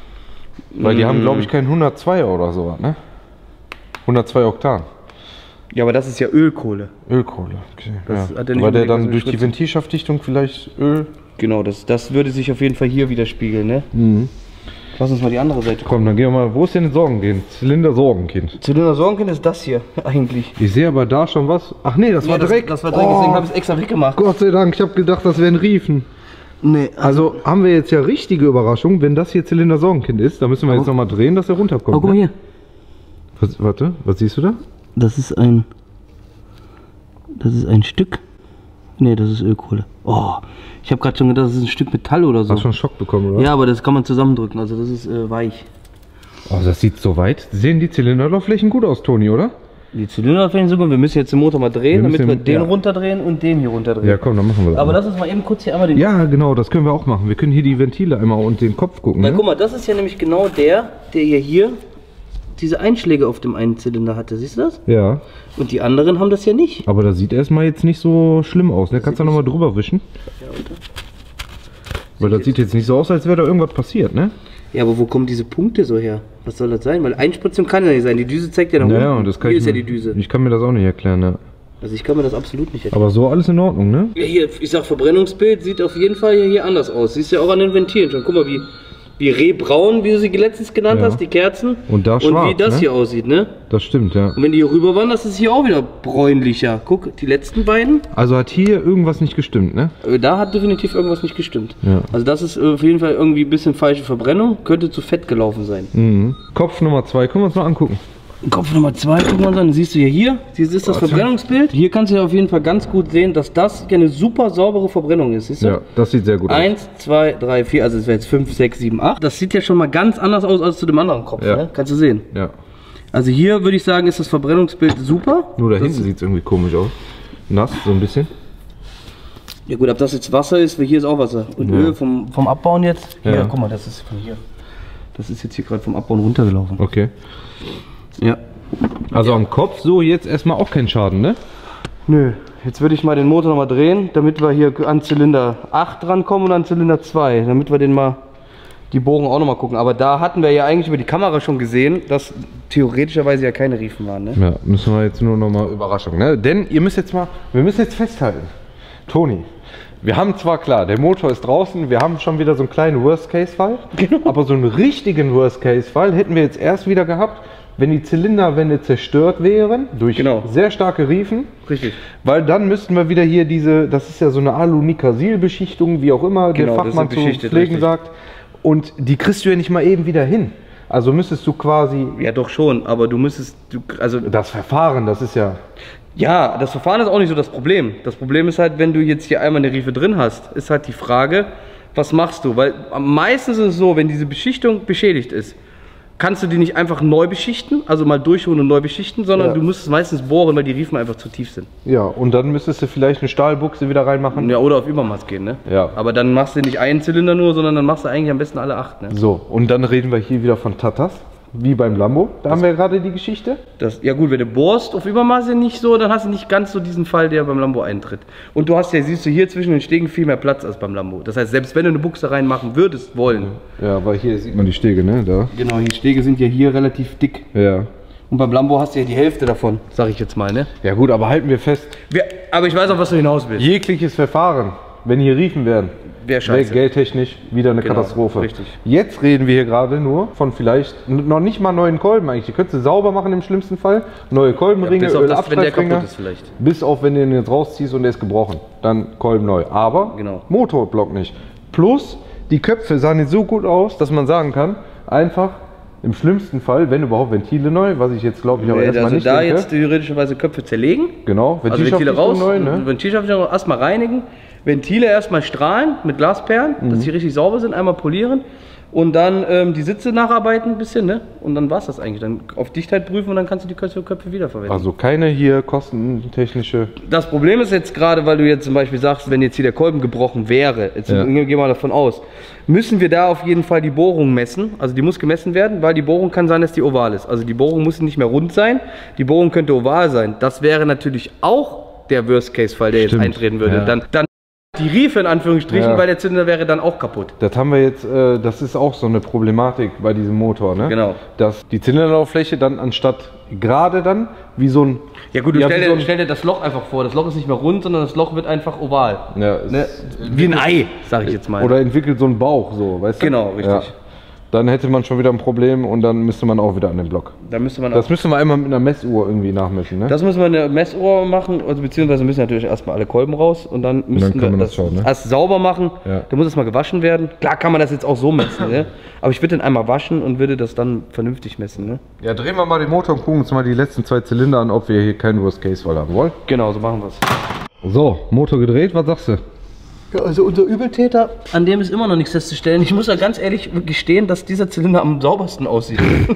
Weil die haben, glaube ich, keinen 102er oder so, ne? 102 Oktan. Ja, aber das ist ja Ölkohle. Ölkohle, okay. Das Ja. hat er nicht Weil der unbedingt dann so durch die Spritze. Ventilschaftdichtung vielleicht Öl... Genau, das würde sich auf jeden Fall hier widerspiegeln, ne? Lass uns mal die andere Seite gucken. Komm, dann gehen wir mal... Wo ist denn das Sorgenkind? Zylinder Sorgenkind. Zylinder Sorgenkind ist das hier eigentlich. Ich sehe aber da schon was. Ach nee, das war Dreck. Das war Dreck, deswegen habe ich es extra weggemacht. Gott sei Dank, ich habe gedacht, das wären Riefen. Nee, Also haben wir jetzt ja richtige Überraschung, wenn das hier Zylinder Sorgenkind ist, dann müssen wir jetzt nochmal drehen, dass er runterkommt. oh, guck mal hier. Warte, was siehst du da? Das ist ein Stück. Nee, das ist Ölkohle. Oh, ich habe gerade schon gedacht, das ist ein Stück Metall oder so. Hast du schon einen Schock bekommen, oder? Ja, aber das kann man zusammendrücken, also das ist weich. Oh, das sieht so weit. Sehen die Zylinderlochflächen gut aus, Toni, oder? Die Zylinderflächen sind gut. Wir müssen jetzt den Motor mal drehen, damit wir müssen- den ja. runterdrehen und den hier runterdrehen. Ja, komm, dann machen wir das. Aber mal. lass uns mal eben kurz hier einmal den... Ja, genau, das können wir auch machen. Wir können hier die Ventile einmal und den Kopf gucken. Weil Ne? guck mal, das ist ja nämlich genau der hier diese Einschläge auf dem einen Zylinder hatte. Siehst du das? Ja, Und die anderen haben das ja nicht. aber das sieht erstmal jetzt nicht so schlimm aus. Ne? Kannst du nochmal drüber wischen? Ja, oder? Weil das sieht jetzt nicht so aus, als wäre da irgendwas passiert, ne? Ja, aber wo kommen diese Punkte so her? Was soll das sein? Weil Einspritzung kann ja nicht sein. Die Düse zeigt ja nach Ja, unten. und das kann Hier ich ist ja mir- die Düse. Ich kann mir das auch nicht erklären, ja. Also ich kann mir das absolut nicht erklären. Aber so alles in Ordnung, ne? Ja, hier, ich sag, Verbrennungsbild sieht auf jeden Fall hier anders aus. Siehst du ja auch an den Ventilen schon. Guck mal, wie rehbraun, wie du sie letztens genannt Ja. hast, die Kerzen. Und da Und schwarz, wie das ne? hier aussieht, ne? Das stimmt, ja. Und wenn die hier rüber waren, das ist hier auch wieder bräunlicher. Guck, die letzten beiden, Also hat hier irgendwas nicht gestimmt, ne? da hat definitiv irgendwas nicht gestimmt. Ja. Also das ist auf jeden Fall irgendwie ein bisschen falsche Verbrennung. Könnte zu fett gelaufen sein. Mhm. Kopf Nummer 2, können wir uns mal angucken. Kopf Nummer 2, guck mal an, dann siehst du hier, dieses ist das Verbrennungsbild. Hier kannst du ja auf jeden Fall ganz gut sehen, dass das ja eine super saubere Verbrennung ist, siehst du? Ja, das sieht sehr gut aus. 1, 2, 3, 4, also es wäre jetzt 5, 6, 7, 8. Das sieht ja schon mal ganz anders aus als zu dem anderen Kopf, Ja. ne? Kannst du sehen. Ja. Also hier würde ich sagen, ist das Verbrennungsbild super. Nur da Das- hinten sieht es irgendwie komisch aus. Nass, so ein bisschen. Ja gut, ob das jetzt Wasser ist, weil hier ist auch Wasser. Und Ja. Öl vom Abbauen jetzt. Hier, Ja. guck mal, das ist von hier. Das ist jetzt hier gerade vom Abbauen runtergelaufen. Okay. Ja. Also am Kopf so jetzt erstmal auch kein Schaden, ne? Nö, jetzt würde ich mal den Motor nochmal drehen, damit wir hier an Zylinder 8 rankommen und an Zylinder 2, damit wir den mal die Bohrung auch nochmal gucken. Aber da hatten wir ja eigentlich über die Kamera schon gesehen, dass theoretischerweise ja keine Riefen waren, ne? Ja, müssen wir jetzt nur nochmal Überraschung, ne? Denn wir müssen jetzt festhalten. Toni, wir haben zwar klar, der Motor ist draußen, wir haben schon wieder so einen kleinen Worst-Case-Fall, aber so einen richtigen Worst-Case-Fall hätten wir jetzt erst wieder gehabt, wenn die Zylinderwände zerstört wären, durch Genau. sehr starke Riefen. Richtig. Weil dann müssten wir wieder hier das ist ja so eine Alu-Nicrasil-Beschichtung, wie auch immer Genau, der das Fachmann ist zu beschichtet, pflegen richtig. sagt. Und die kriegst du ja nicht mal eben wieder hin. Also müsstest du quasi Ja doch schon, aber du müsstest, also das Verfahren, das ist ja... ja, das Verfahren ist auch nicht so das Problem. Das Problem ist halt, wenn du jetzt hier einmal eine Riefe drin hast, ist halt die Frage, was machst du? Weil meistens ist es so, wenn diese Beschichtung beschädigt ist, kannst du die nicht einfach neu beschichten, also mal durchholen und neu beschichten, sondern Ja. du musst es meistens bohren, weil die Riefen einfach zu tief sind. Ja, und dann müsstest du vielleicht eine Stahlbuchse wieder reinmachen. Ja, oder auf Übermaß gehen, ne? Ja. Aber dann machst du nicht einen Zylinder nur, sondern dann machst du eigentlich am besten alle 8, ne? So, und dann reden wir hier wieder von Tatas, wie beim Lambo. Da haben wir gerade die Geschichte. Ja gut, wenn du bohrst auf Übermaße nicht so, dann hast du nicht ganz so diesen Fall, der beim Lambo eintritt. Und du hast ja, siehst du, hier zwischen den Stegen viel mehr Platz als beim Lambo. Das heißt, selbst wenn du eine Buchse reinmachen würdest wollen, Ja, weil hier sieht man die Stege, ne? Da. genau, die Stege sind ja hier relativ dick. Ja. Und beim Lambo hast du ja die Hälfte davon, sag ich jetzt mal, ne? Ja gut, aber halten wir fest, Aber ich weiß auch, was du hinaus willst. jegliches Verfahren, wenn hier Riefen werden, Wäre scheiße. geldtechnisch wieder eine Genau, Katastrophe. richtig. Jetzt reden wir hier gerade nur von vielleicht noch nicht mal neuen Kolben eigentlich. Die könntest du sauber machen im schlimmsten Fall. Neue Kolbenringe, bis auf das, wenn der Ölabschleifringe. kaputt ist vielleicht. Bis auf, wenn du den jetzt rausziehst und der ist gebrochen. Dann Kolben neu. Aber Genau. Motorblock nicht. Plus, die Köpfe sahen jetzt so gut aus, dass man sagen kann, einfach im schlimmsten Fall, wenn überhaupt Ventile neu, was ich jetzt glaube ich aber erstmal Also nicht da denke. jetzt theoretischerweise Köpfe zerlegen, Genau, also Ventile raus, neu, ne? Ventilschaftdichtung erstmal reinigen, Ventile erstmal strahlen mit Glasperlen, dass die richtig sauber sind, einmal polieren und dann die Sitze nacharbeiten ein bisschen, ne? Und dann war es das eigentlich. Dann auf Dichtheit prüfen und dann kannst du die Köpfe wiederverwenden. Also keine hier kostentechnische. Das Problem ist jetzt gerade, weil du jetzt zum Beispiel sagst, wenn jetzt hier der Kolben gebrochen wäre, jetzt Ja. gehen wir mal davon aus, müssen wir da auf jeden Fall die Bohrung messen. Also die muss gemessen werden, weil die Bohrung kann sein, dass die oval ist. Also die Bohrung muss nicht mehr rund sein, die Bohrung könnte oval sein. Das wäre natürlich auch der Worst-Case-Fall, der Stimmt, jetzt eintreten würde. ja. Dann die Riefe in Anführungsstrichen, Ja. weil der Zylinder wäre dann auch kaputt. Das haben wir jetzt, das ist auch so eine Problematik bei diesem Motor, ne? Genau. Dass die Zylinderlauffläche dann anstatt gerade dann wie so ein... Ja gut, du wie stell dir das Loch einfach vor. Das Loch ist nicht mehr rund, sondern das Loch wird einfach oval. Ja, Ne? Wie ein Ei, sag ich jetzt mal. Oder entwickelt so einen Bauch, so, weißt du? Genau, richtig. Ja. Dann hätte man schon wieder ein Problem und dann müsste man auch wieder an den Block. Da müsste man Das müsste man einmal mit einer Messuhr irgendwie nachmessen, ne? Das müssen wir in der Messuhr machen, also beziehungsweise müssen natürlich erstmal alle Kolben raus und dann müssen kann wir man das das schauen, ne? erst sauber machen. Ja. Da muss es mal gewaschen werden. Klar kann man das jetzt auch so messen, ne? Aber ich würde den einmal waschen und würde das dann vernünftig messen, ne? Ja, drehen wir mal den Motor und gucken uns mal die letzten 2 Zylinder an, ob wir hier keinen Worst-Case-Fall haben wollen. Genau, so machen wir es. So, Motor gedreht, was sagst du? Ja, also unser Übeltäter, an dem ist immer noch nichts festzustellen. Ich muss ja ganz ehrlich gestehen, dass dieser Zylinder am saubersten aussieht.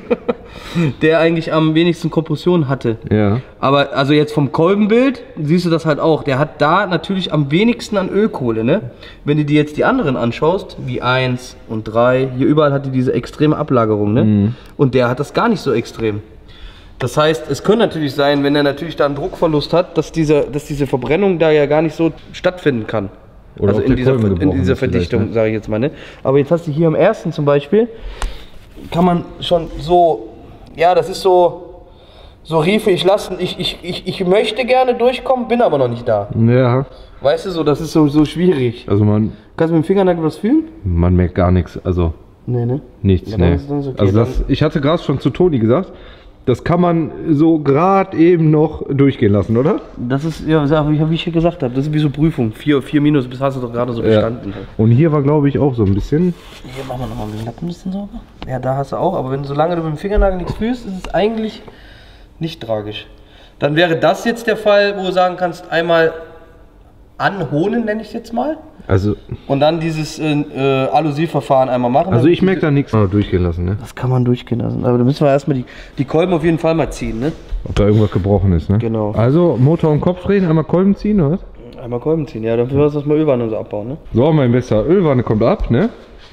Der eigentlich am wenigsten Kompression hatte. Ja. Aber also jetzt vom Kolbenbild siehst du das halt auch. Der hat da natürlich am wenigsten an Ölkohle, ne? Wenn du dir jetzt die anderen anschaust, wie 1 und 3, hier überall hat die diese extreme Ablagerung, ne? Und der hat das gar nicht so extrem. Das heißt, es könnte natürlich sein, wenn er natürlich da einen Druckverlust hat, dass diese Verbrennung da ja gar nicht so stattfinden kann. Oder also ob in der dieser, Kolben in gebrochen dieser ist vielleicht, Verdichtung, ne? sage ich jetzt mal, ne? Aber jetzt hast du hier am ersten zum Beispiel, kann man schon so, ja, das ist so Riefe, ich möchte gerne durchkommen, bin aber noch nicht da. Ja. Weißt du, so, das ist so schwierig. Also Kannst du mit dem Fingernagel was fühlen? man merkt gar nichts, also Nee, ne? nichts, Ja, dann ne. ist es okay, Also dann- ich hatte gerade schon zu Toni gesagt, das kann man so gerade eben noch durchgehen lassen, oder? Das ist, ja, wie ich ja gesagt habe, das ist wie so Prüfung. 4 minus, bis hast du doch gerade so bestanden. Und hier war, glaube ich, auch so ein bisschen. Hier machen wir nochmal den Lappen ein bisschen sauber. Ja, da hast du auch, aber wenn solange du mit dem Fingernagel nichts fühlst, ist es eigentlich nicht tragisch. Dann wäre das jetzt der Fall, wo du sagen kannst, einmal anhonen, nenne ich es jetzt mal. Also Und dann dieses Alusil-Verfahren einmal machen. ich merke da nichts durchgehen lassen, ne? Das kann man durchgehen lassen. Aber da müssen wir erstmal die Kolben auf jeden Fall mal ziehen, ne? Ob da irgendwas gebrochen ist, ne? Genau. Also Motor und Kopf drehen, einmal Kolben ziehen, oder was? Einmal Kolben ziehen, ja, dann müssen wir das mal Ölwanne und so abbauen, ne? So, mein Bester, Ölwanne kommt ab, ne?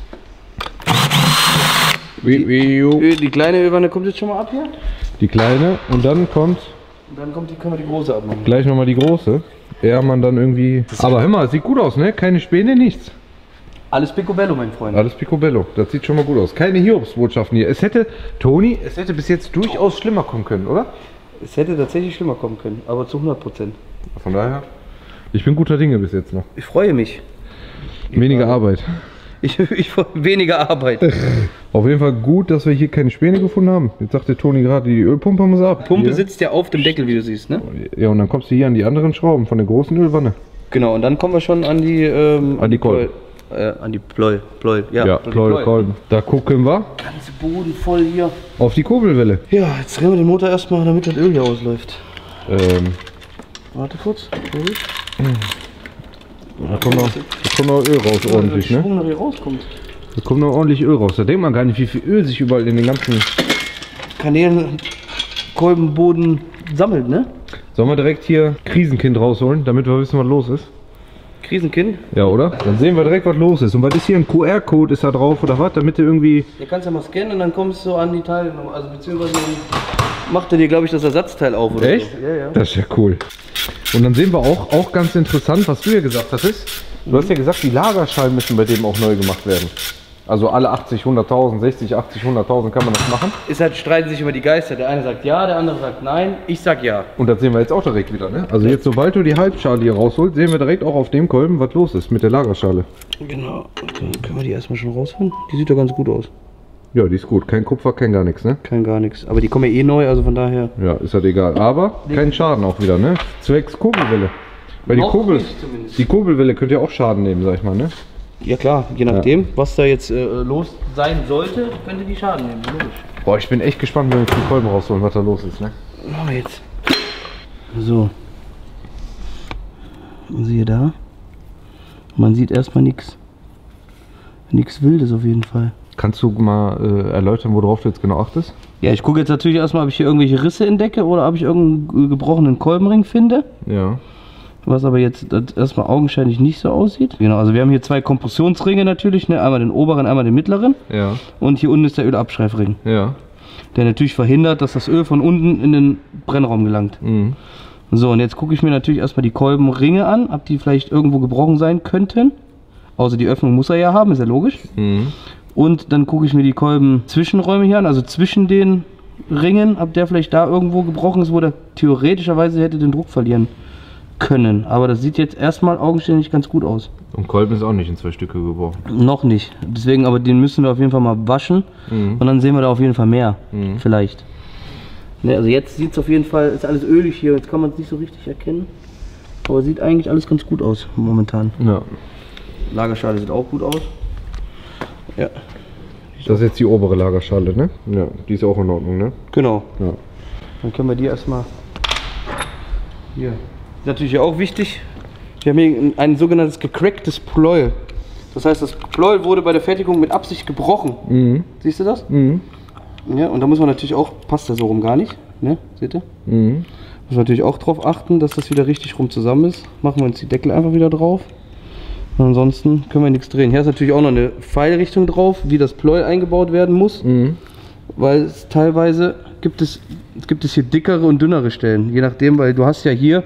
Die kleine Ölwanne kommt jetzt schon mal ab hier. Die kleine und dann kommt Und dann können wir die große abmachen. gleich nochmal die große. Ja, man dann irgendwie... Aber hör mal, sieht gut aus, ne? Keine Späne, nichts. Alles Picobello, mein Freund. Alles Picobello, das sieht schon mal gut aus. Keine Hiobsbotschaften hier. Es hätte, Toni, es hätte bis jetzt durchaus schlimmer kommen können, oder? Es hätte tatsächlich schlimmer kommen können, aber zu 100%. Von daher, ich bin guter Dinge bis jetzt noch. Ich freue mich. Weniger Arbeit. Weniger Arbeit. Auf jeden Fall gut, dass wir hier keine Späne gefunden haben. Jetzt sagte Toni gerade, die Ölpumpe muss ab. Pumpe Hier. sitzt ja auf dem Deckel, wie du siehst, ne? Ja, und dann kommst du hier an die anderen Schrauben von der großen Ölwanne. Genau, und dann kommen wir schon an die... An die Kolben. An die Pleu. Ja, die Kolben. Da gucken wir Ganze Boden voll hier. auf die Kurbelwelle. Ja, jetzt drehen wir den Motor erstmal, damit das Öl hier ausläuft. Warte kurz. Da kommt noch Öl raus, ordentlich, ne? Schwung noch hier rauskommt. Da kommt noch ordentlich Öl raus. Da denkt man gar nicht, wie viel Öl sich überall in den ganzen... Kanälen, Kolbenboden sammelt, ne? Sollen wir direkt hier Krisenkind rausholen, damit wir wissen, was los ist? Krisenkind. Ja, oder? Dann sehen wir direkt, was los ist. Und was ist hier? Ein QR-Code ist da drauf oder was? Damit du irgendwie... Hier kannst du ja mal scannen und dann kommst du an die Teile. Also beziehungsweise macht er dir, glaube ich, das Ersatzteil auf, oder? Echt? So. Ja, ja. Das ist ja cool. Und dann sehen wir auch ganz interessant, was du ja gesagt hattest. Du hast ja gesagt, die Lagerschalen müssen bei dem auch neu gemacht werden. Also alle 80, 100.000, 60, 80, 100.000 kann man das machen. Ist halt, streiten sich immer die Geister. Der eine sagt ja, der andere sagt nein. Ich sag ja. Und das sehen wir jetzt auch direkt wieder, ne? Also jetzt, sobald du die Halbschale hier rausholst, sehen wir direkt auch auf dem Kolben, was los ist mit der Lagerschale. Genau. Dann können wir die erstmal schon rausholen. Die sieht doch ganz gut aus. Ja, die ist gut. Kein Kupfer, kein gar nichts, ne? Kein gar nichts. Aber die kommen ja eh neu, also von daher. Ja, ist halt egal. Aber kein Schaden auch wieder, ne? Zwecks Kurbelwelle. Weil Noch nicht zumindest. die Kurbelwelle könnte ja auch Schaden nehmen, sag ich mal, ne? Ja klar, je nachdem, was da jetzt los sein sollte, könnte die Schaden nehmen. Logisch. Boah, ich bin echt gespannt, wenn wir jetzt die Kolben rausholen, was da los ist, ne? Machen wir jetzt. So. Und siehe da. Man sieht erstmal nichts. Nichts Wildes auf jeden Fall. Kannst du mal erläutern, worauf du jetzt genau achtest? Ja, ich gucke jetzt natürlich erstmal, ob ich hier irgendwelche Risse entdecke oder ob ich irgendeinen gebrochenen Kolbenring finde. Ja. Was aber jetzt erstmal augenscheinlich nicht so aussieht. Genau, also wir haben hier zwei Kompressionsringe natürlich, ne? Einmal den oberen, einmal den mittleren. Ja. Und hier unten ist der Ölabstreifring, Ja. der natürlich verhindert, dass das Öl von unten in den Brennraum gelangt. Mhm. So, und jetzt gucke ich mir natürlich erstmal die Kolbenringe an, ob die vielleicht irgendwo gebrochen sein könnten. Außer die Öffnung muss er ja haben, ist ja logisch. Und dann gucke ich mir die Kolben-Zwischenräume hier an, also zwischen den Ringen, ob der vielleicht da irgendwo gebrochen ist, wo der theoretischerweise hätte den Druck verlieren können. Aber das sieht jetzt erstmal augenscheinlich ganz gut aus. Und Kolben ist auch nicht in 2 Stücke gebrochen. Noch nicht. Deswegen, aber den müssen wir auf jeden Fall mal waschen. Und dann sehen wir da auf jeden Fall mehr. Vielleicht. Ne, also jetzt sieht es auf jeden Fall, ist alles ölig hier. Jetzt kann man es nicht so richtig erkennen. Aber sieht eigentlich alles ganz gut aus momentan. Ja. Lagerschale sieht auch gut aus. Ja. Das ist jetzt die obere Lagerschale, ne? Ja, die ist auch in Ordnung, ne? Genau. Ja. Dann können wir die erstmal hier. Ist natürlich auch wichtig. Wir haben hier ein sogenanntes gecracktes Pleuel. Das heißt, das Pleuel wurde bei der Fertigung mit Absicht gebrochen. Siehst du das? Ja, und da muss man natürlich auch, passt da so rum gar nicht, ne? Seht ihr? Muss man natürlich auch darauf achten, dass das wieder richtig rum zusammen ist. Machen wir uns die Deckel einfach wieder drauf. Und ansonsten können wir nichts drehen. Hier ist natürlich auch noch eine Pfeilrichtung drauf, wie das Pleuel eingebaut werden muss. Weil es teilweise gibt es hier dickere und dünnere Stellen. Je nachdem, weil du hast ja hier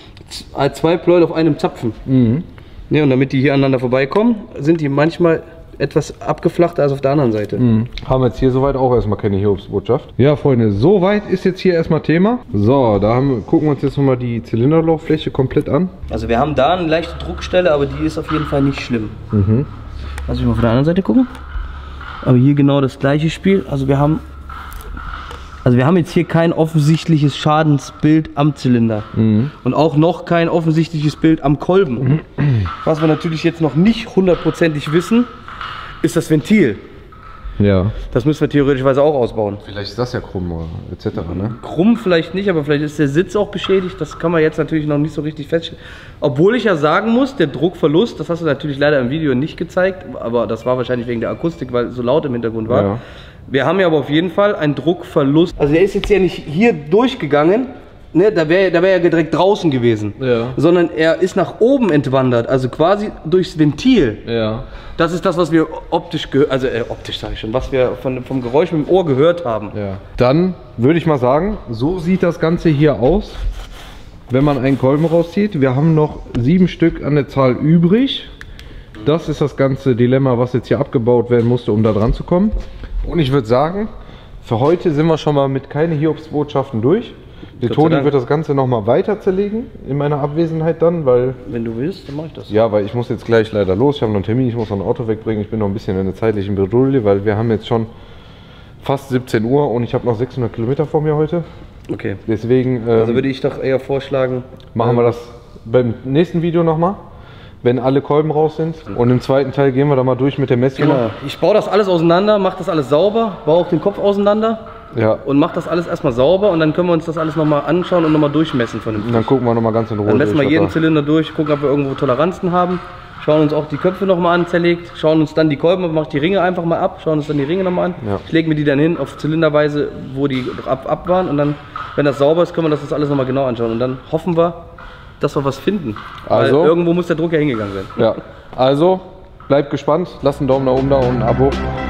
2 Pleuel auf einem Zapfen. Ja, und damit die hier aneinander vorbeikommen, sind die manchmal etwas abgeflachter als auf der anderen Seite. Haben wir jetzt hier soweit auch erstmal keine Hiobsbotschaft. Ja, Freunde, soweit ist jetzt hier erstmal Thema. So, da gucken wir uns jetzt nochmal die Zylinderlochfläche komplett an. Also wir haben da eine leichte Druckstelle, aber die ist auf jeden Fall nicht schlimm. Lass mich mal von der anderen Seite gucken. Aber hier genau das gleiche Spiel. Also wir haben jetzt hier kein offensichtliches Schadensbild am Zylinder. Und auch noch kein offensichtliches Bild am Kolben. Was wir natürlich jetzt noch nicht hundertprozentig wissen, ist das Ventil. Ja. Das müssen wir theoretischweise auch ausbauen. Vielleicht ist das ja krumm oder etc., ne? Krumm vielleicht nicht, aber vielleicht ist der Sitz auch beschädigt. Das kann man jetzt natürlich noch nicht so richtig feststellen. Obwohl ich ja sagen muss, der Druckverlust, das hast du natürlich leider im Video nicht gezeigt, aber das war wahrscheinlich wegen der Akustik, weil es so laut im Hintergrund war. Ja. Wir haben ja aber auf jeden Fall einen Druckverlust. Also der ist jetzt ja nicht hier durchgegangen, ne, da wär ja direkt draußen gewesen. Ja. Sondern er ist nach oben entwandert, also quasi durchs Ventil. Ja. Das ist das, was wir optisch sage ich schon, was wir vom Geräusch mit dem Ohr gehört haben. Ja. Dann würde ich mal sagen, so sieht das Ganze hier aus, wenn man einen Kolben rauszieht. Wir haben noch 7 Stück an der Zahl übrig. Das ist das ganze Dilemma, was jetzt hier abgebaut werden musste, um da dran zu kommen. Und ich würde sagen, für heute sind wir schon mal mit keine Hiobsbotschaften durch. Der Toni wird das Ganze noch mal weiter zerlegen, in meiner Abwesenheit dann, weil... Wenn du willst, dann mache ich das. Ja, weil ich muss jetzt gleich leider los, ich habe noch einen Termin, ich muss noch ein Auto wegbringen, ich bin noch ein bisschen in der zeitlichen Bredouille, weil wir haben jetzt schon fast 17 Uhr und ich habe noch 600 Kilometer vor mir heute. Okay. Deswegen Also würde ich doch eher vorschlagen... machen wir das beim nächsten Video nochmal, wenn alle Kolben raus sind. Und im zweiten Teil gehen wir da mal durch mit der Messung. Genau. Ich baue das alles auseinander, mache das alles sauber, baue auch den Kopf auseinander. Ja. Und mache das alles erstmal sauber und dann können wir uns das alles nochmal anschauen und nochmal durchmessen von dem Und dann gucken wir nochmal ganz in Ruhe. Dann messen wir durch, jeden Zylinder durch, gucken, ob wir irgendwo Toleranzen haben, schauen uns auch die Köpfe nochmal an, zerlegt, schauen uns dann die Kolben ab, machen die Ringe einfach mal ab, schauen uns dann die Ringe nochmal an. Ja. Ich lege mir die dann hin auf Zylinderweise, wo die ab waren und dann, wenn das sauber ist, können wir das alles nochmal genau anschauen und dann hoffen wir, dass wir was finden. Also, weil irgendwo muss der Druck ja hingegangen sein. Ja, also bleibt gespannt, lasst einen Daumen nach oben da und ein Abo.